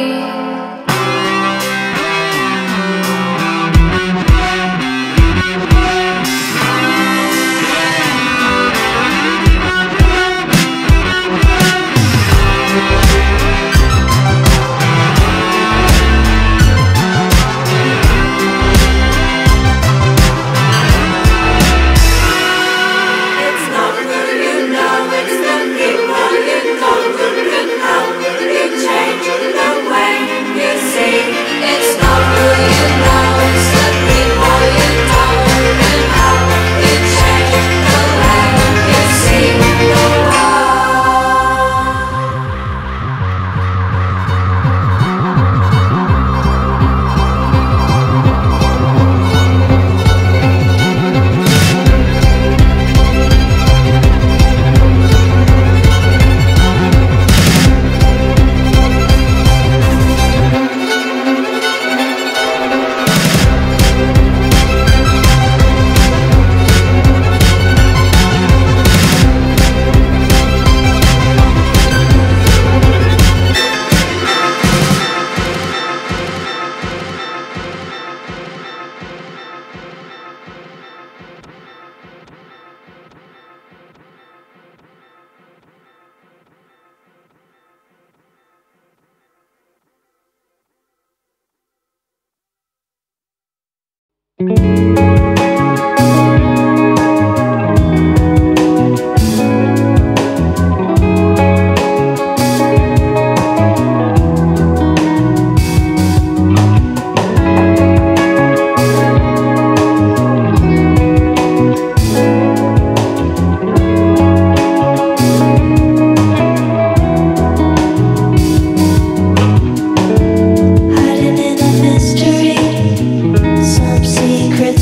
[SPEAKER 5] It's not who you know, it's the people you don't who can help you change the way you see. It's not who you know, it's the people you don't who can help you change the way you see the world.
[SPEAKER 10] Hiding in a mystery, some secret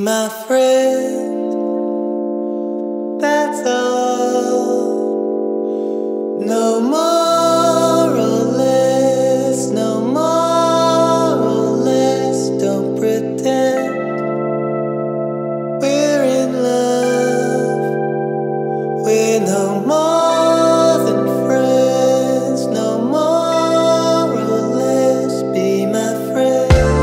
[SPEAKER 10] my friend. That's all. No more or less, no more or less. Don't pretend we're in love. We're no more than friends, no more or less. Be my friend.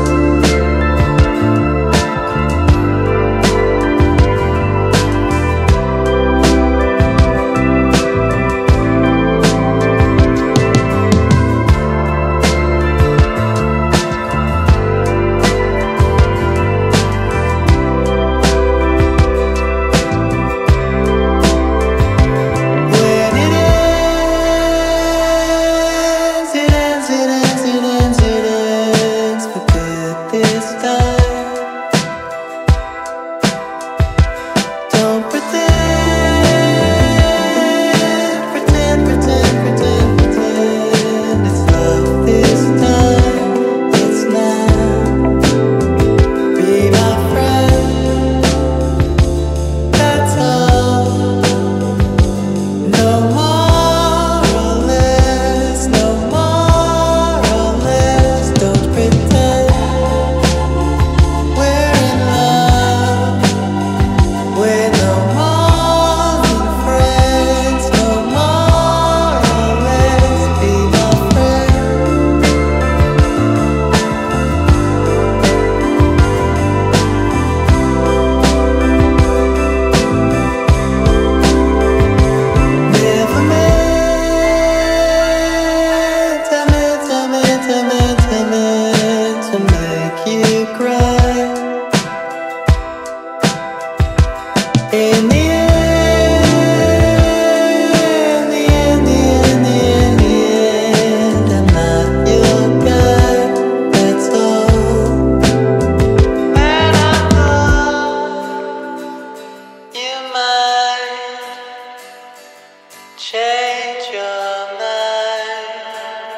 [SPEAKER 10] Change your mind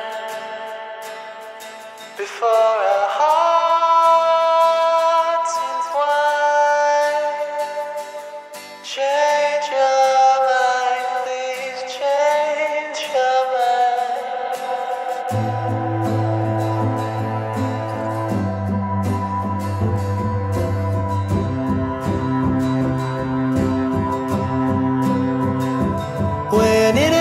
[SPEAKER 10] before our hearts entwine. Change your mind, please change your mind. When it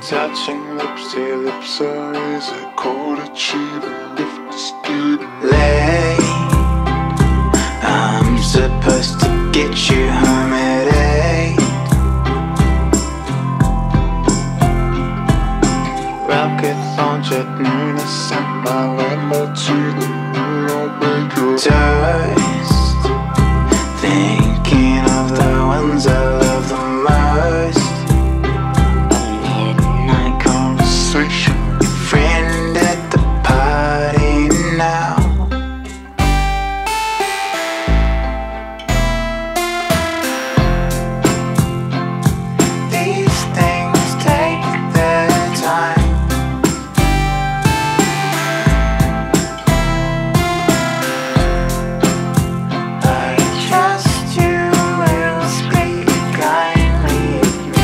[SPEAKER 11] touching lips, their lips are razor cold, achieving lift is getting late. I'm supposed to get you home at 8. Rockets launch at noon, I sent my Lambo to the moon, I'll make your toast. Thinking of the ones I love the most. Midnight conversation, your friend at the party now. These things take their time. I trust you will speak kindly of me.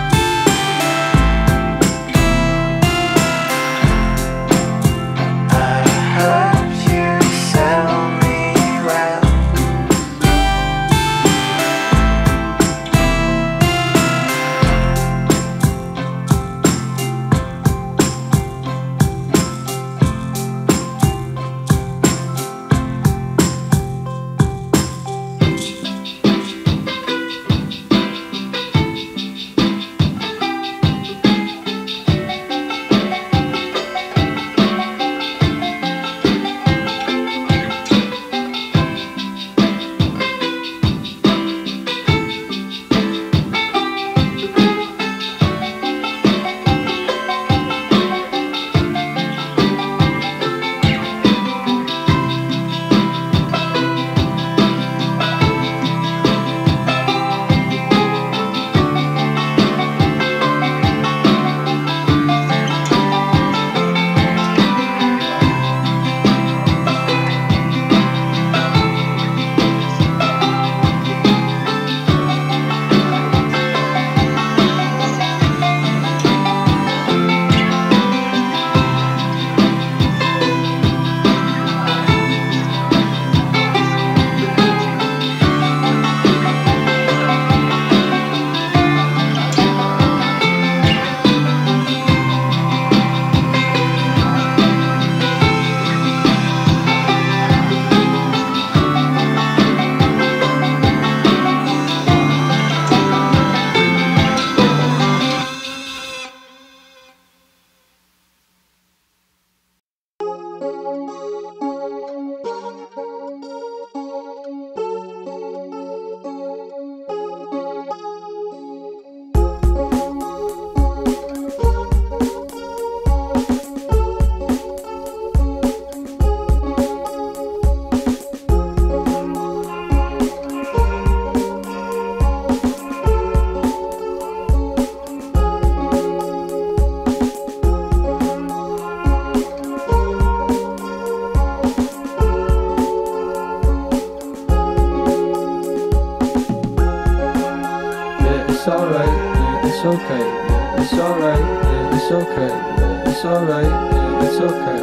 [SPEAKER 11] I hope you sell me well.
[SPEAKER 12] It's alright, yeah, it's okay, yeah, it's alright, yeah, it's okay, yeah, it's alright, yeah, it's okay.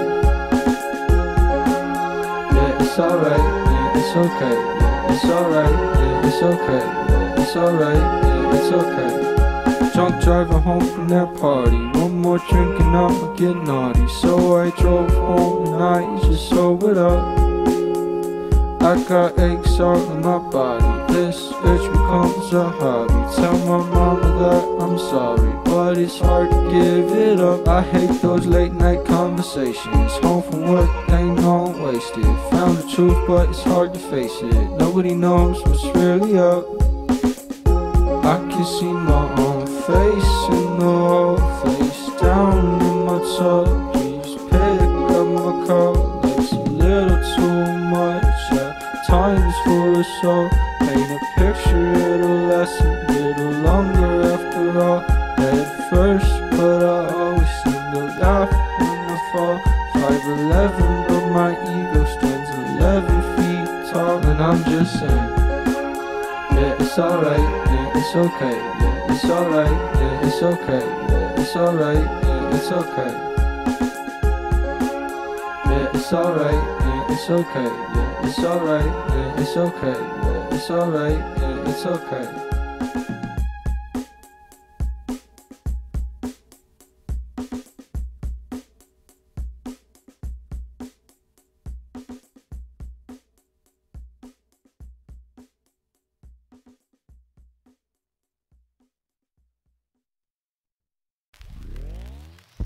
[SPEAKER 12] Yeah, it's alright, yeah, it's okay, yeah, it's alright, yeah, it's okay, yeah, it's alright, yeah, it's okay. Drunk driving home from that party, one more drink and I'ma get naughty. So I drove home and I just sobered up. I got aches all in my body, this itch becomes a hobby. Tell my mama that I'm sorry, but it's hard to give it up. I hate those late night conversations, home from work, they know I'm wasted. Found the truth, but it's hard to face it. Nobody knows what's really up. I can see my own face in the wall, face down in my tub. Please pick up my cup, it's a little too much. Time's for us all. Paint a picture, it'll last a little longer after all. Head first, but I always seem to laugh when I fall. 5'11", but my ego stands 11 feet tall. And I'm just saying, yeah, it's alright, yeah, it's okay, yeah, it's alright, yeah, it's okay, yeah, it's alright, yeah, it's okay. Yeah, it's alright, yeah, it's okay, yeah, it's alright, yeah, it's okay, yeah, it's alright, yeah, it's okay.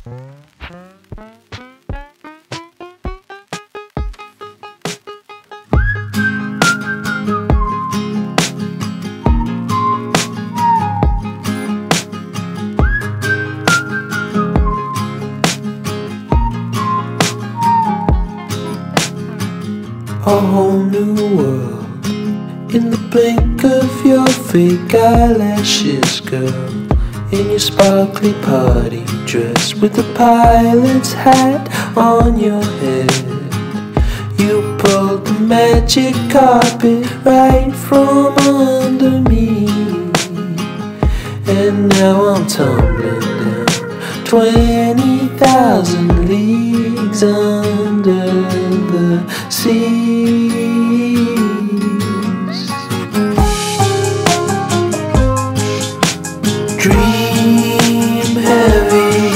[SPEAKER 1] A whole new world in the blink of your fake eyelashes, girl. In your sparkly party dress with a pilot's hat on your head. You pulled the magic carpet right from under me, and now I'm tumbling down 20,000 leagues under the seas. Dream heavy,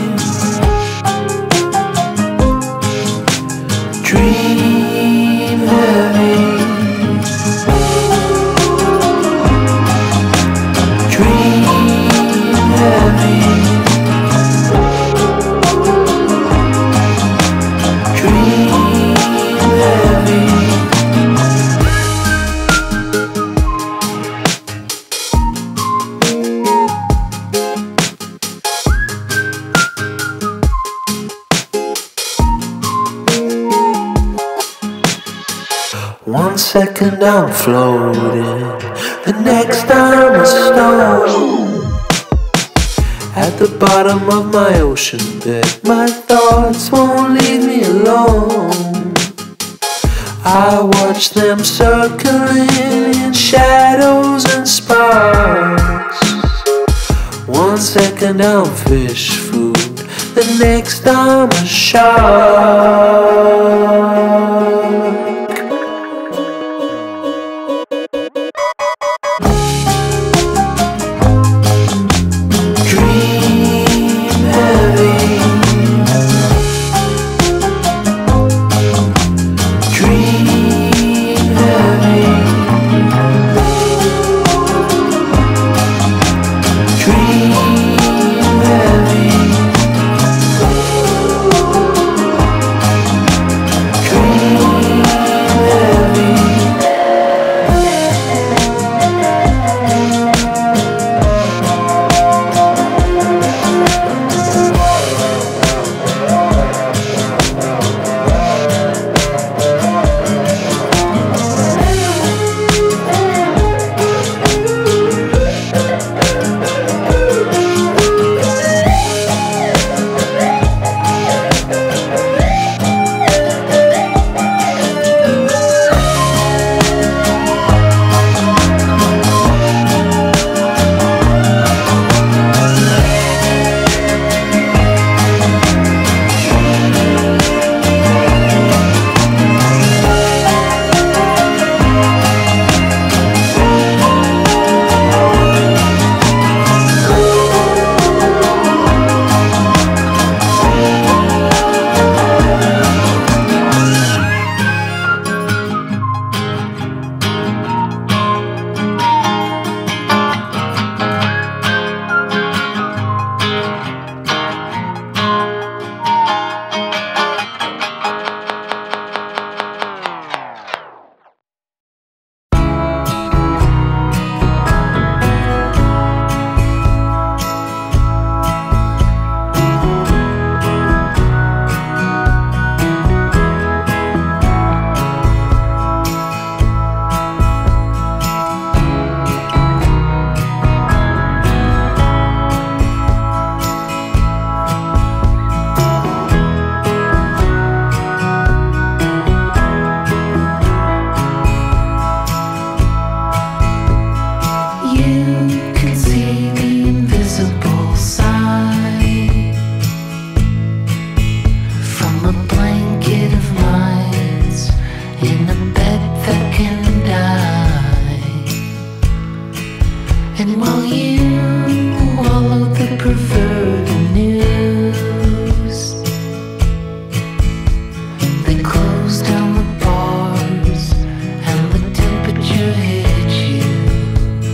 [SPEAKER 1] dream heavy, dream heavy. One second I'm floating, the next I'm a stone at the bottom of my ocean bed. My thoughts won't leave me alone. I watch them circling in shadows and sparks. One second I'm fish food, the next I'm a shark.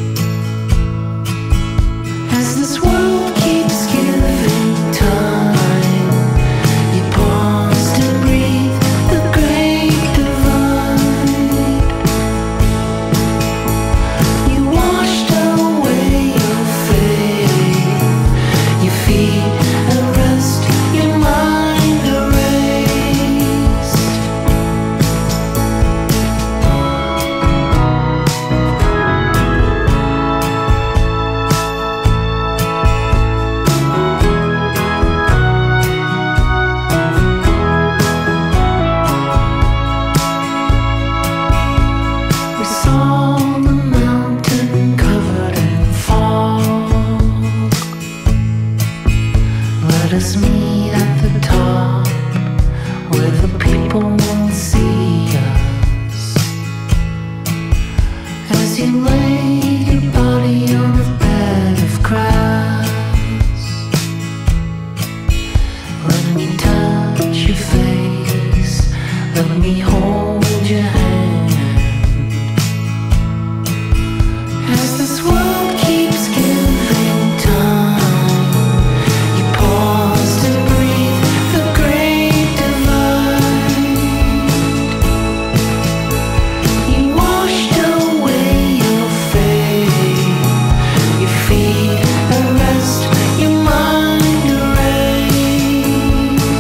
[SPEAKER 1] As this world keeps giving time, Let us meet at the top where the people won't see us. As you lay your body on a bed of grass, let me touch your face, let me hold your hand. As this world keeps giving time, you pause to breathe the great divide. You washed away your faith, your feet at rest, your mind erased.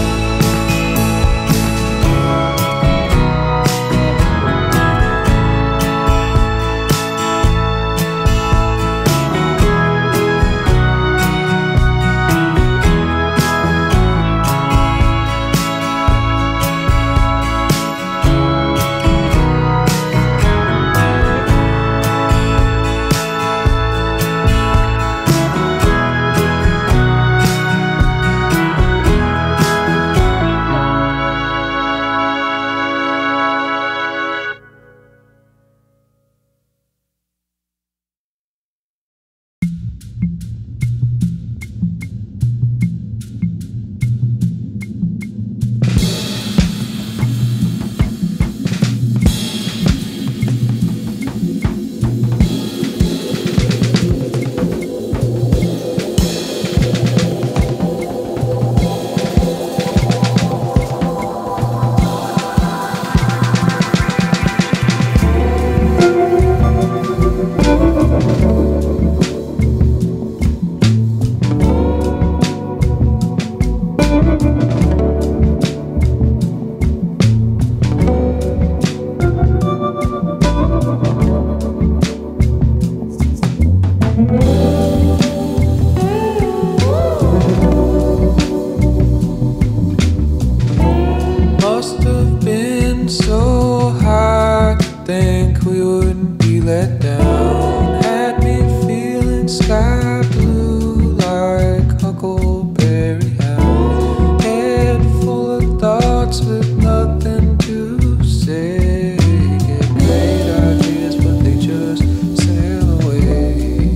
[SPEAKER 12] Must have been so hard to think we wouldn't be let down. Had me feeling sky blue like Huckleberry Hound. Head full of thoughts with nothing to say. Get great ideas, but they just sail away.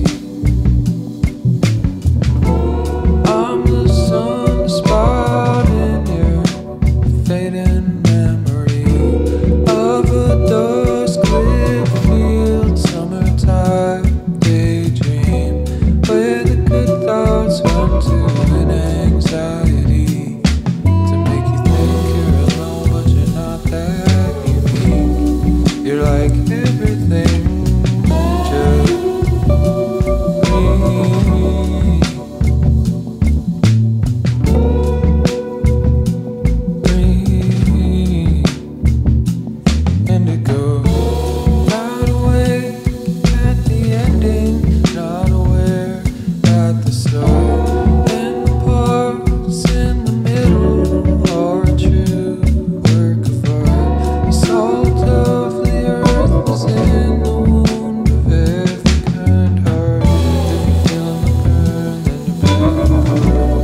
[SPEAKER 12] I'm the sun spot in your fading memory of a dusk lit field, summertime daydream, where the good thoughts run to an anxiety to make you think you're alone, but you're not that unique. You're like everything, just me. Indigo, not awake at the ending, not aware at the start. And the parts in the middle are a true work of art. The salt of the earth is in the wound of every kind heart. If you're feeling the burn, then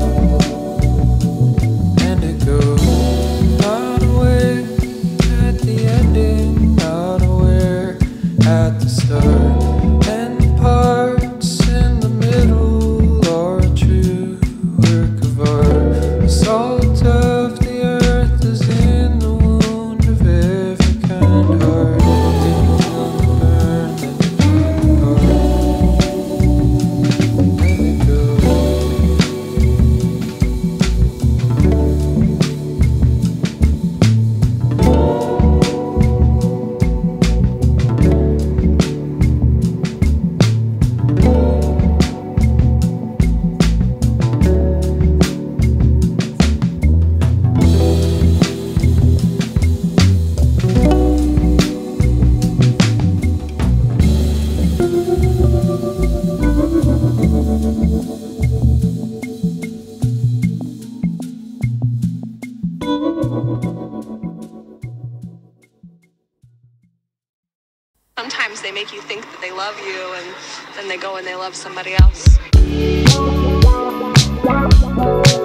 [SPEAKER 12] you're better. Indigo, not awake at the ending, not aware at the start. And the parts in the middle are a true work of art. The salt of the earth is in the wound of every kind heart. If you feel the burn, then you apart.
[SPEAKER 8] Sometimes they make you think that they love you, and then they go and they love somebody else.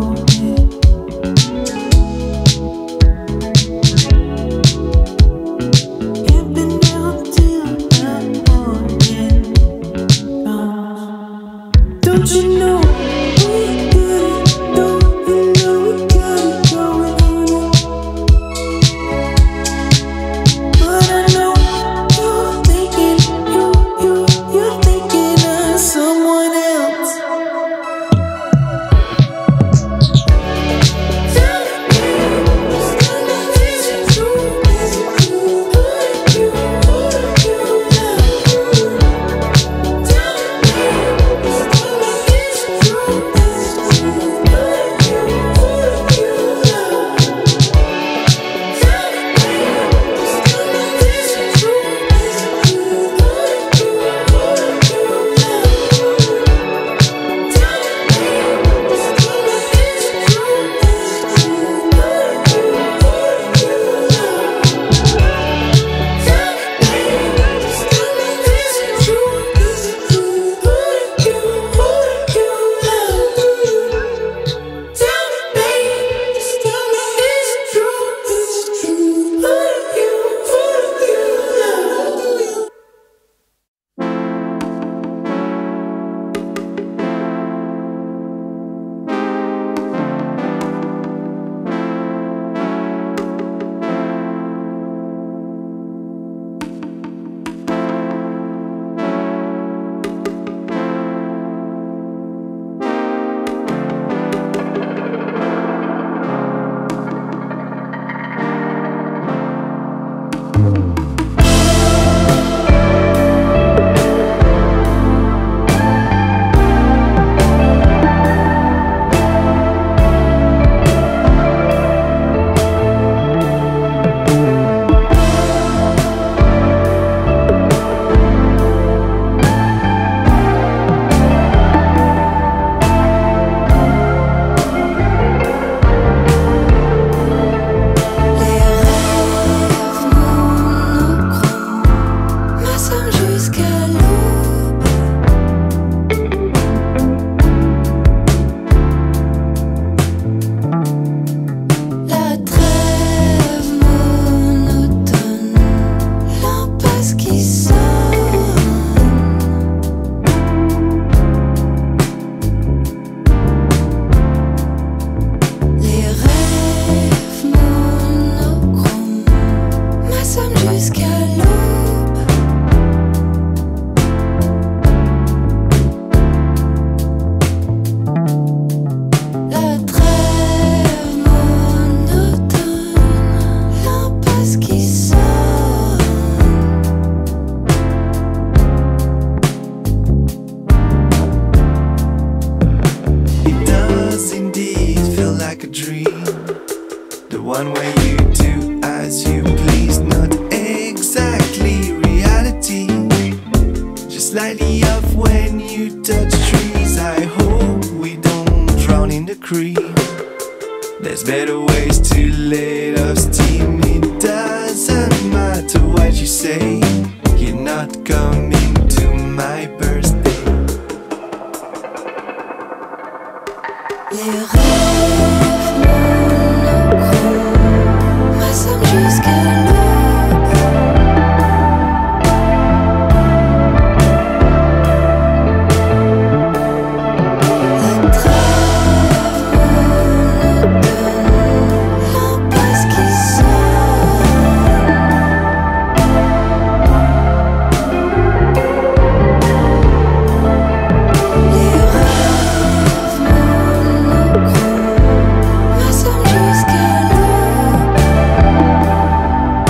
[SPEAKER 13] one where you do as you please, not exactly reality, just slightly off when you touch trees. I hope we don't drown in the creek. There's better ways to let off steam. It doesn't matter what you say, you're not coming to my birthday.
[SPEAKER 5] Les rêves monochrome m'assoment jusqu'à l'aube. La trêve monotone, l'impasse qui sonne. Les rêves monochrome m'assoment jusqu'à l'aube.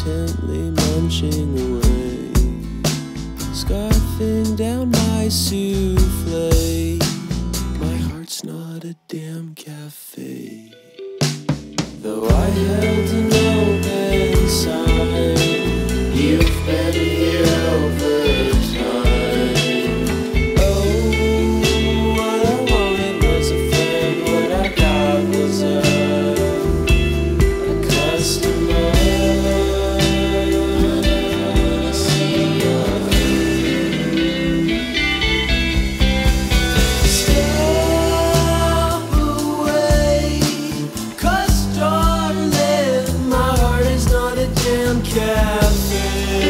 [SPEAKER 1] intently munching away, scarfing down my souffle. My heart's not a damn cafe, though I held an open sign. You've been here over time. Oh, what I wanted was a friend, what I got was a customer. Step away, 'cause darling, my heart is not a damn cafe.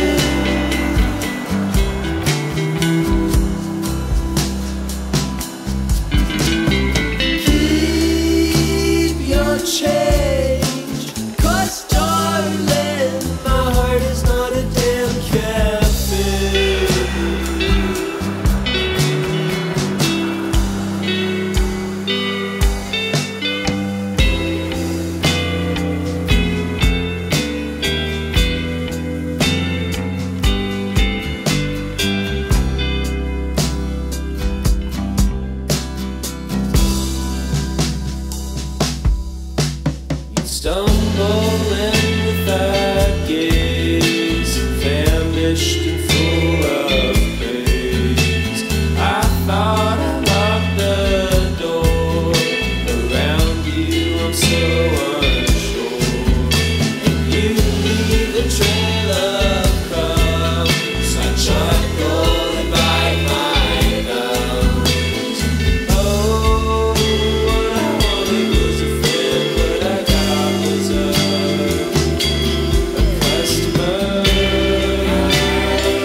[SPEAKER 1] Keep your change, 'cause darling, my heart is not a damn cafe. Stumble in with that gaze, famished and full of praise. I thought I locked the door. Around you I'm so unsure, and you leave a trail of crumbs. I tried rolling by my gums. Oh, what I wanted was a friend, but I got was a customer.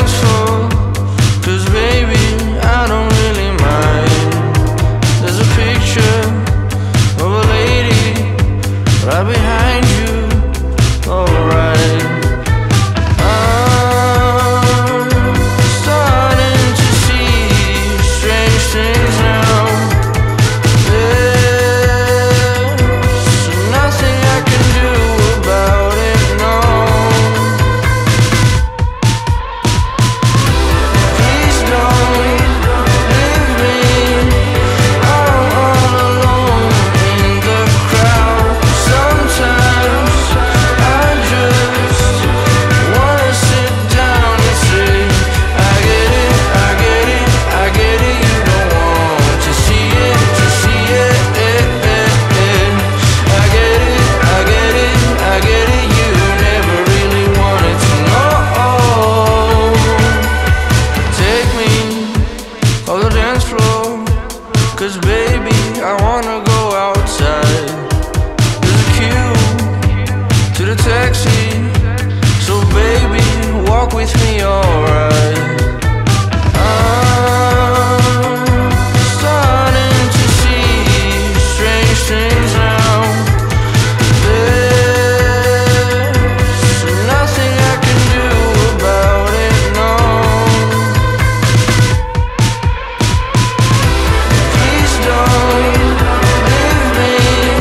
[SPEAKER 14] dance floor. 'Cause baby, I don't really mind. There's a picture of a lady right behind you, alright. I'm starting to see strange things now. There's nothing I can do about it, no. Please don't leave me all alone in the crowd. Sometimes I just wanna sit down and say, I get it, I get it, I get it. You don't want to see it, to see it. I get it, I get it, I get it. You never really wanted to know. Take me on the dance floor, 'cause baby, I wanna go outside. There's a queue to the taxi, so baby, walk with me, alright. I'm starting to see strange things now. There's nothing I can do about it, no. Please don't leave me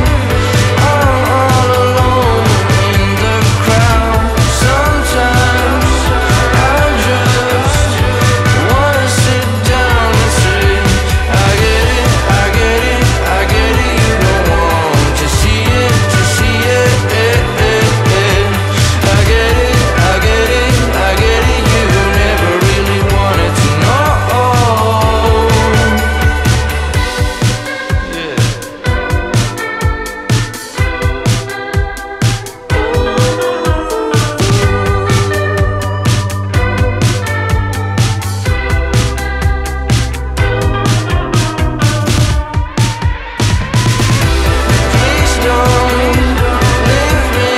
[SPEAKER 14] all alone in the crowd. Sometimes I just wanna sit down and say, I get it, I get it, I get it. You don't want to see it, to see it. I get it, I get it, I get it. You never really wanted to know. Yeah. Please don't leave me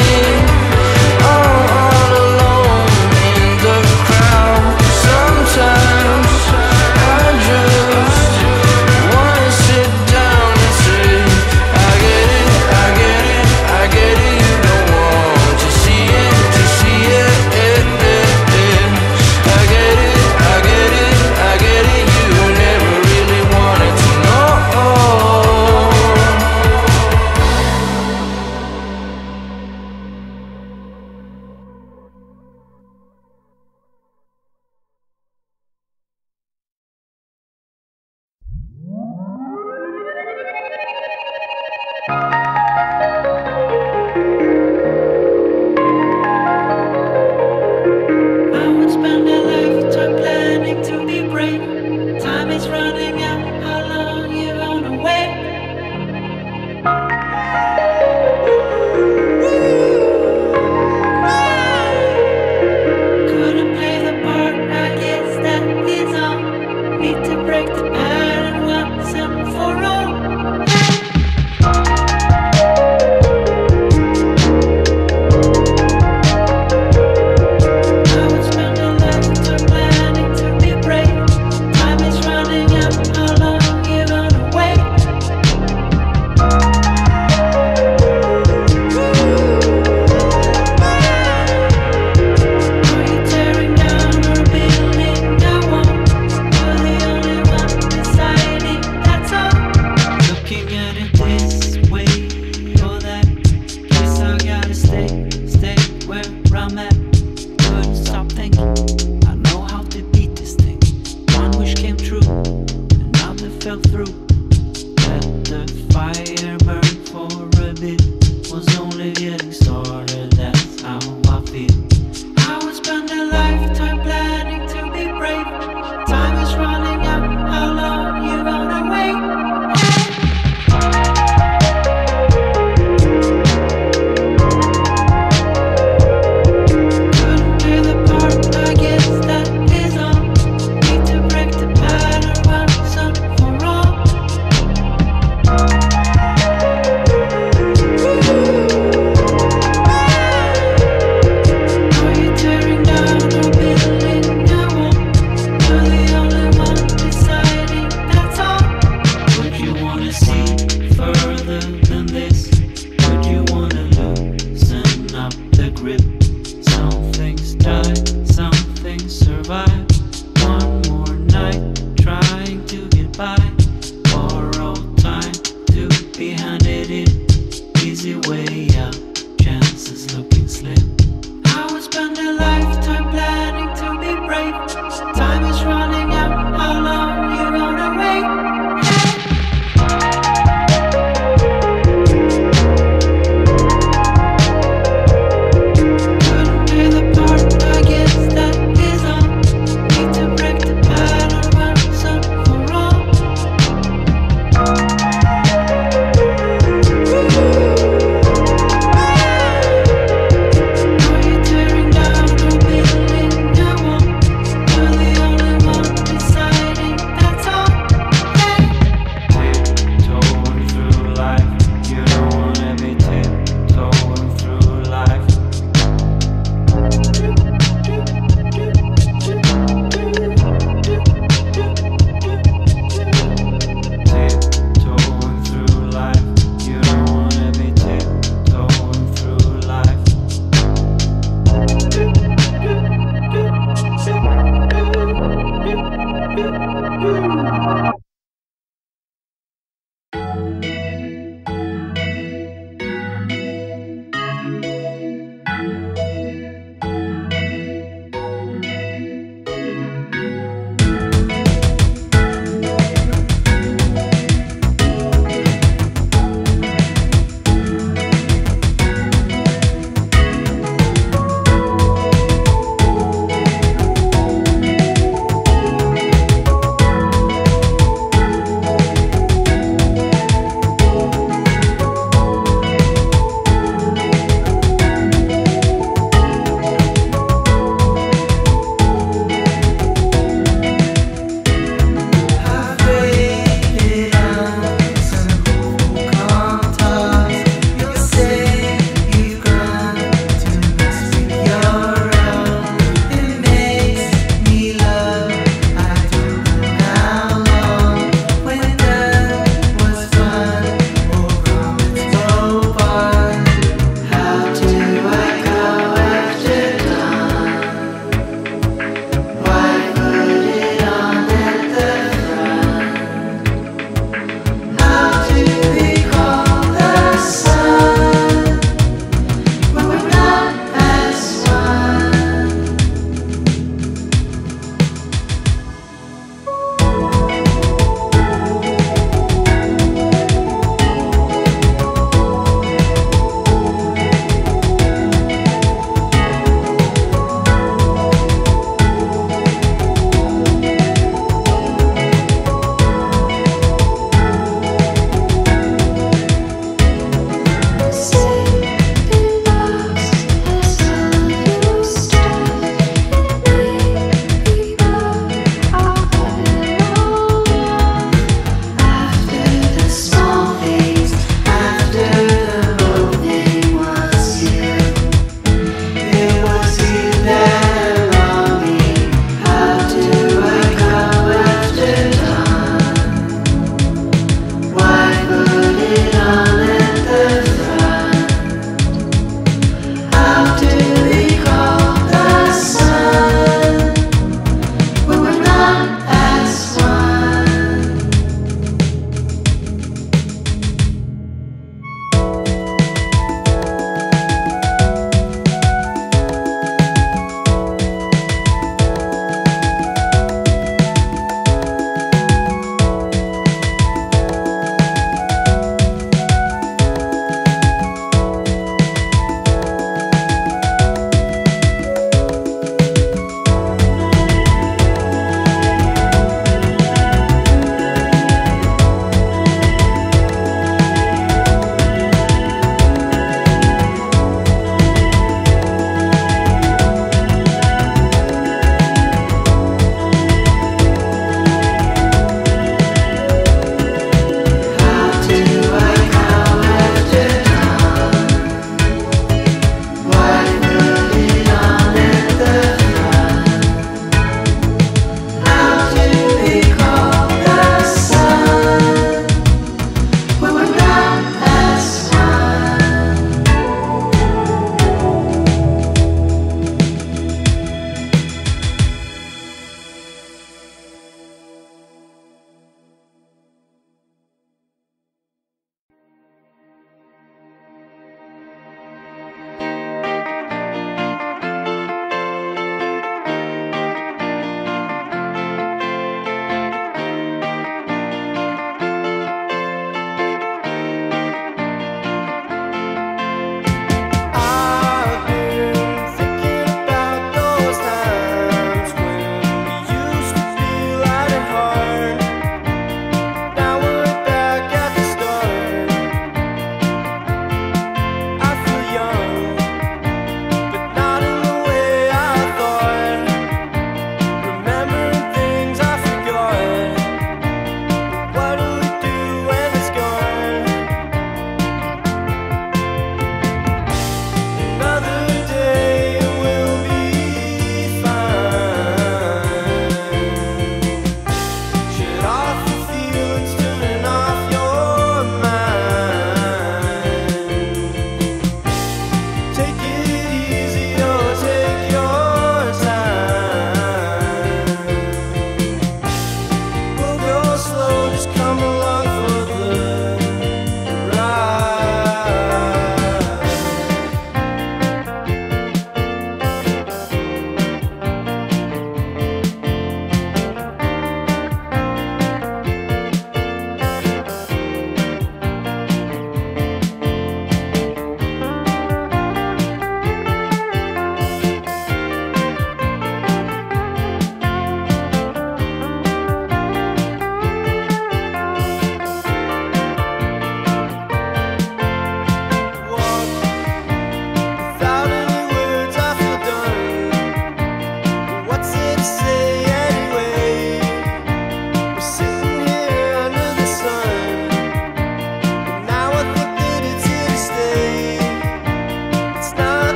[SPEAKER 14] all alone in the crowd. Sometimes I just wanna sit down and say, I get it, I get it, I get it. You don't want to see it, to see it. I get it, I get it, I get it. You never really wanted to know.
[SPEAKER 1] I would spend a lifetime planning to be brave. Time is running out. How long you gonna wait? Couldn't play the part. I guess that is all. Need to break the pattern once and for all. I would spend a lifetime planning to be brave. Time is running out. How long you gonna wait? Are you tearing down or building? I won't. You're the only one deciding. That's all. Looking at it this way or that. Guess I gotta stay where I'm at. Couldn't stop thinking. I know how to beat this thing. One wish came true, another fell through. Let the fire burn for a bit. Was only getting started. That's how I feel. I would spend a lifetime planning to be brave. Time is running out. How long you gonna wait? Couldn't play the part. I guess that is all. Need to break the pattern once and for all. survive. One more night trying to get by. Borrowed time to be handed in. Easy way out, chances looking slim. I would spend a lifetime planning to be brave. Time is running out, how long you gonna wait? Couldn't pay the part, I guess that is on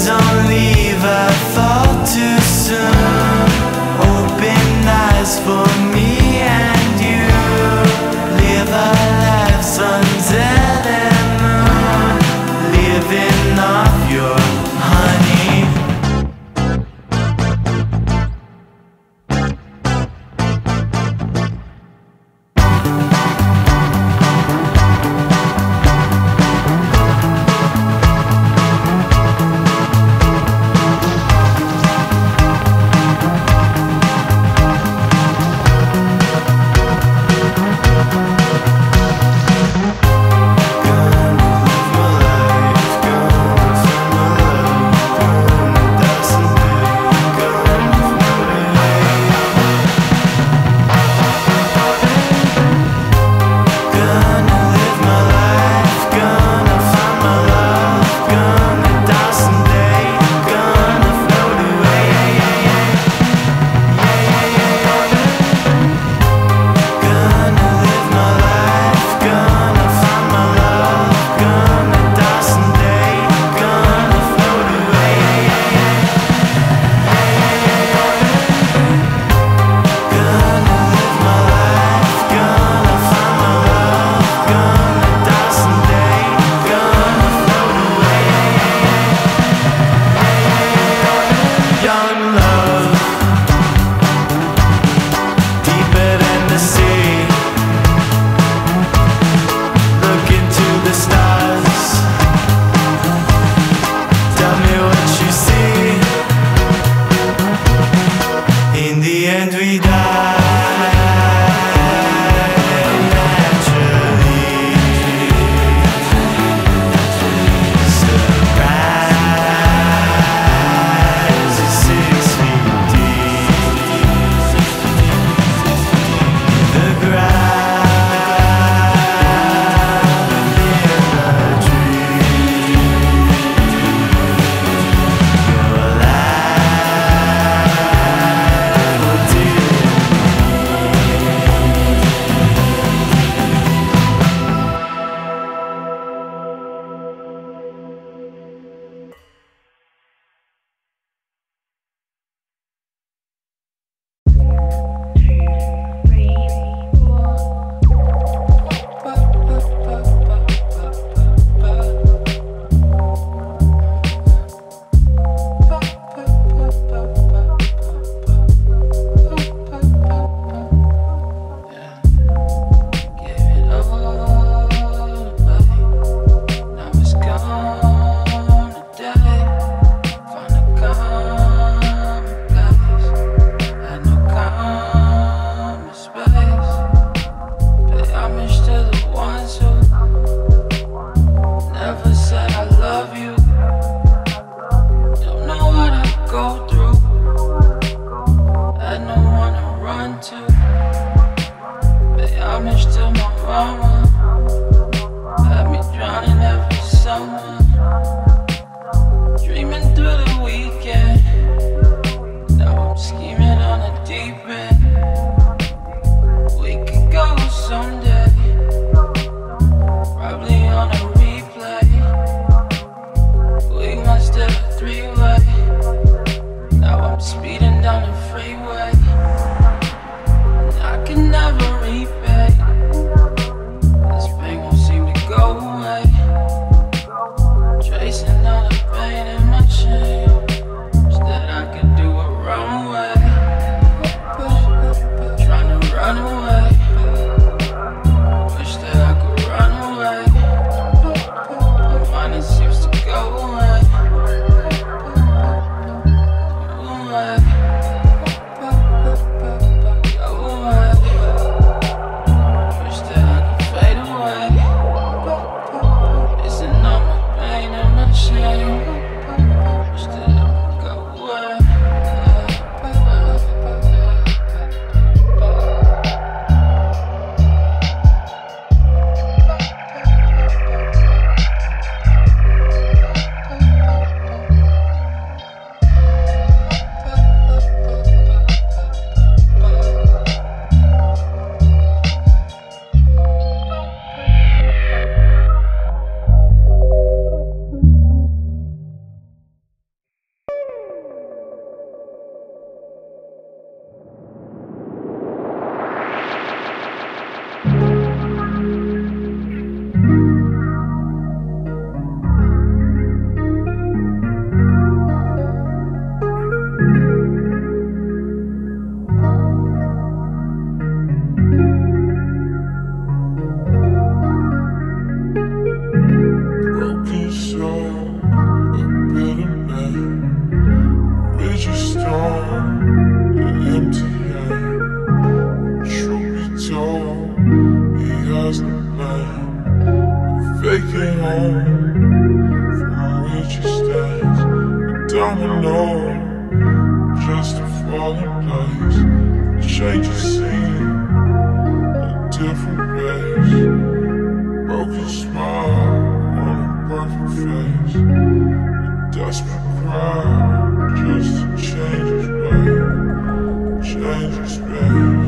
[SPEAKER 10] don't leave, I fall too soon. Open eyes for me and you. Live our lives under the moon, living off your honey.
[SPEAKER 2] Run away.
[SPEAKER 15] stay home from each stage. Domino, just to fall in place. Change the scene, a different base. Broken smile on a perfect face. A desperate cry, just to change his way, change his space.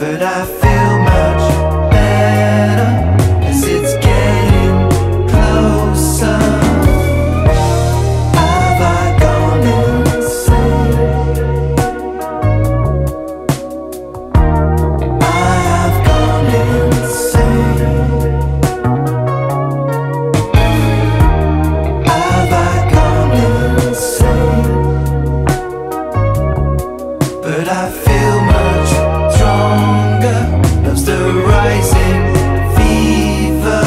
[SPEAKER 13] but I feel much better as it's getting closer. Have I gone insane? I have gone insane. Have I gone insane? But I feel much stronger. Love's the rising fever.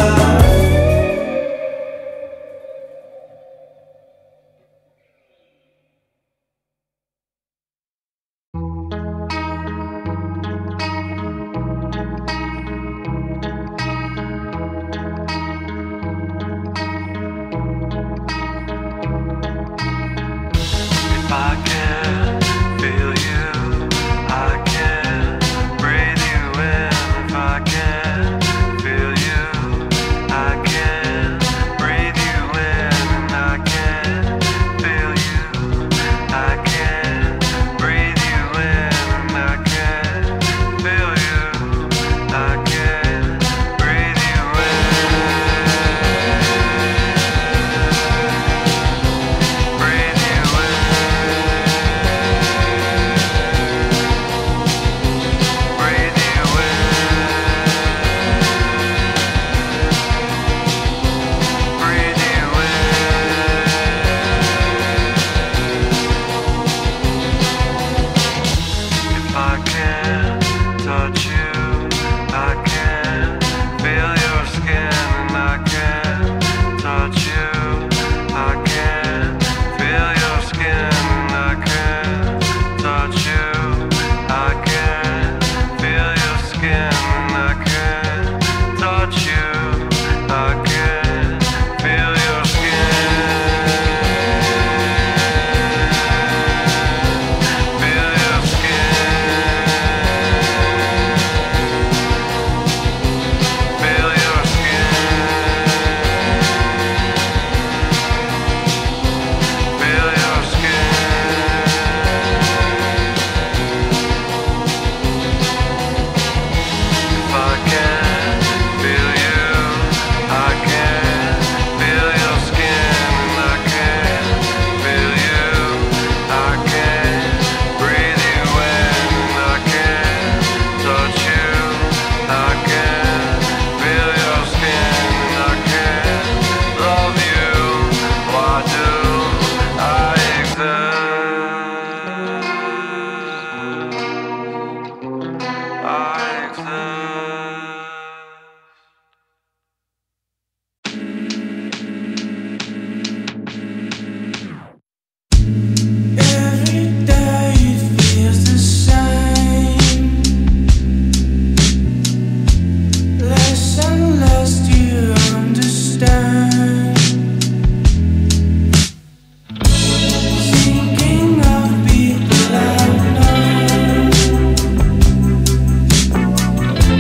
[SPEAKER 13] If I can feel you, I can breathe you in. If I can feel you, I can breathe you in. And I can feel you, I can breathe you in. And I can feel you, I can breathe you in. Breathe you in. Breathe you in. Breathe you in. If I can touch you, I can feel your skin. And I can touch you, I can feel your skin. And I can touch you, I can feel your skin. And I can touch you, I can feel your skin. Feel your skin. Feel your skin. Feel your skin. If I can feel you, I can feel your skin. And I can feel you, I can breathe you in. And I can touch you, I can feel your skin. And I can love you. Why do I exist? I exist.
[SPEAKER 10] Every day it feels the same. Less and less you understand. Thinking of people I've known.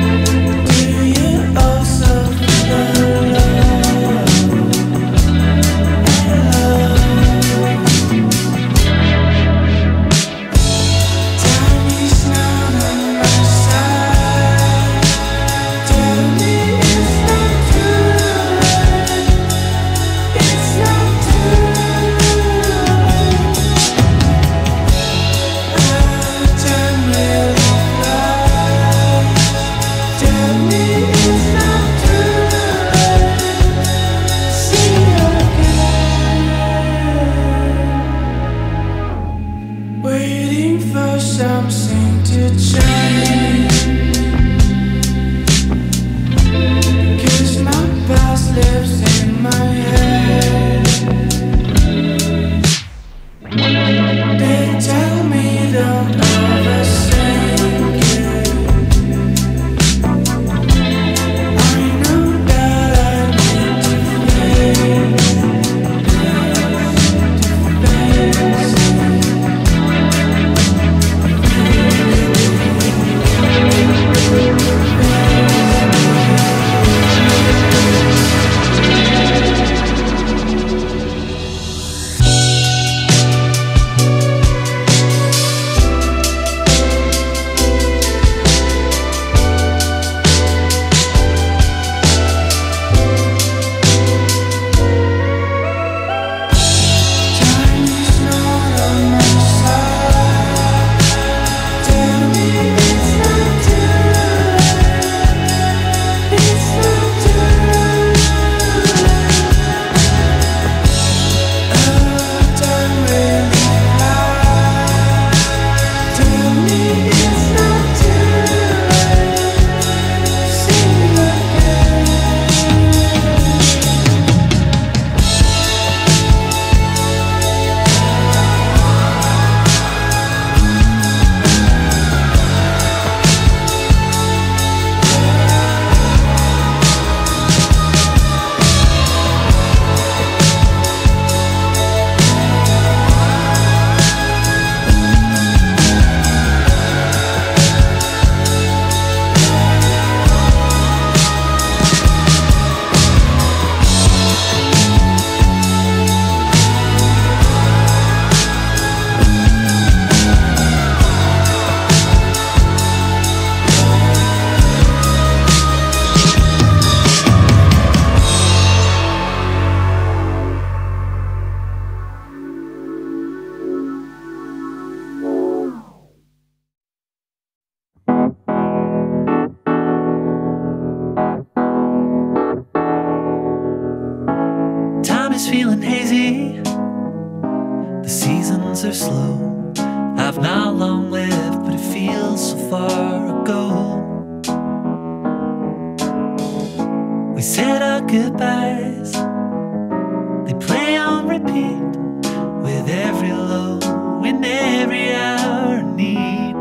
[SPEAKER 1] said our goodbyes, they play on repeat with every low and every hour of need.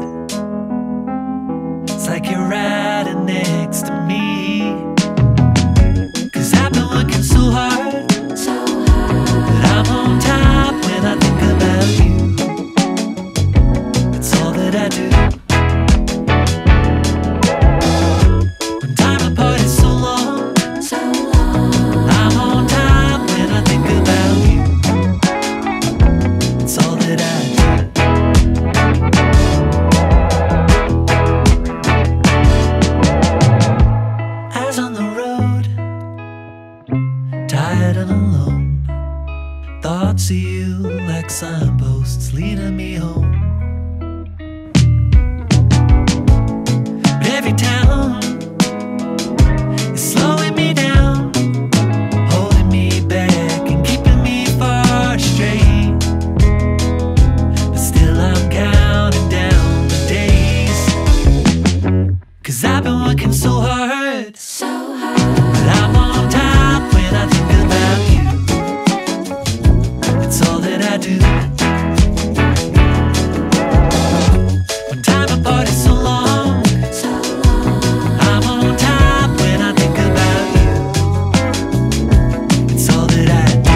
[SPEAKER 1] It's like you're riding next to me, 'cause I've been working so hard, that I'm on top when I think about you. It's all that I do. When time apart is so long, I'm on top when I think about you. It's all that I do. Eyes on the road, tired and alone. Thoughts of you like signposts leading me home. But every town is slowing me down, holding me back and keeping me far straight. But still I'm counting down the days, 'cause I've been working so hard, but I'm on top when I think about you. It's all that I do. When time apart is so long, I'm on top when I think about you. It's all that I do.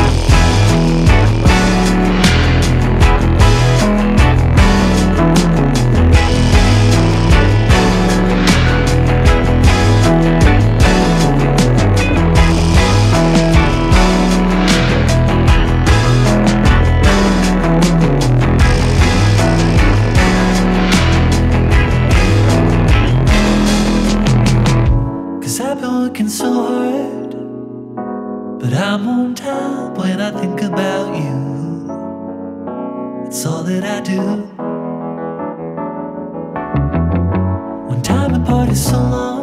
[SPEAKER 1] I've been working so hard, but I'm on top when I think about you. It's all that I do. When time apart is so long,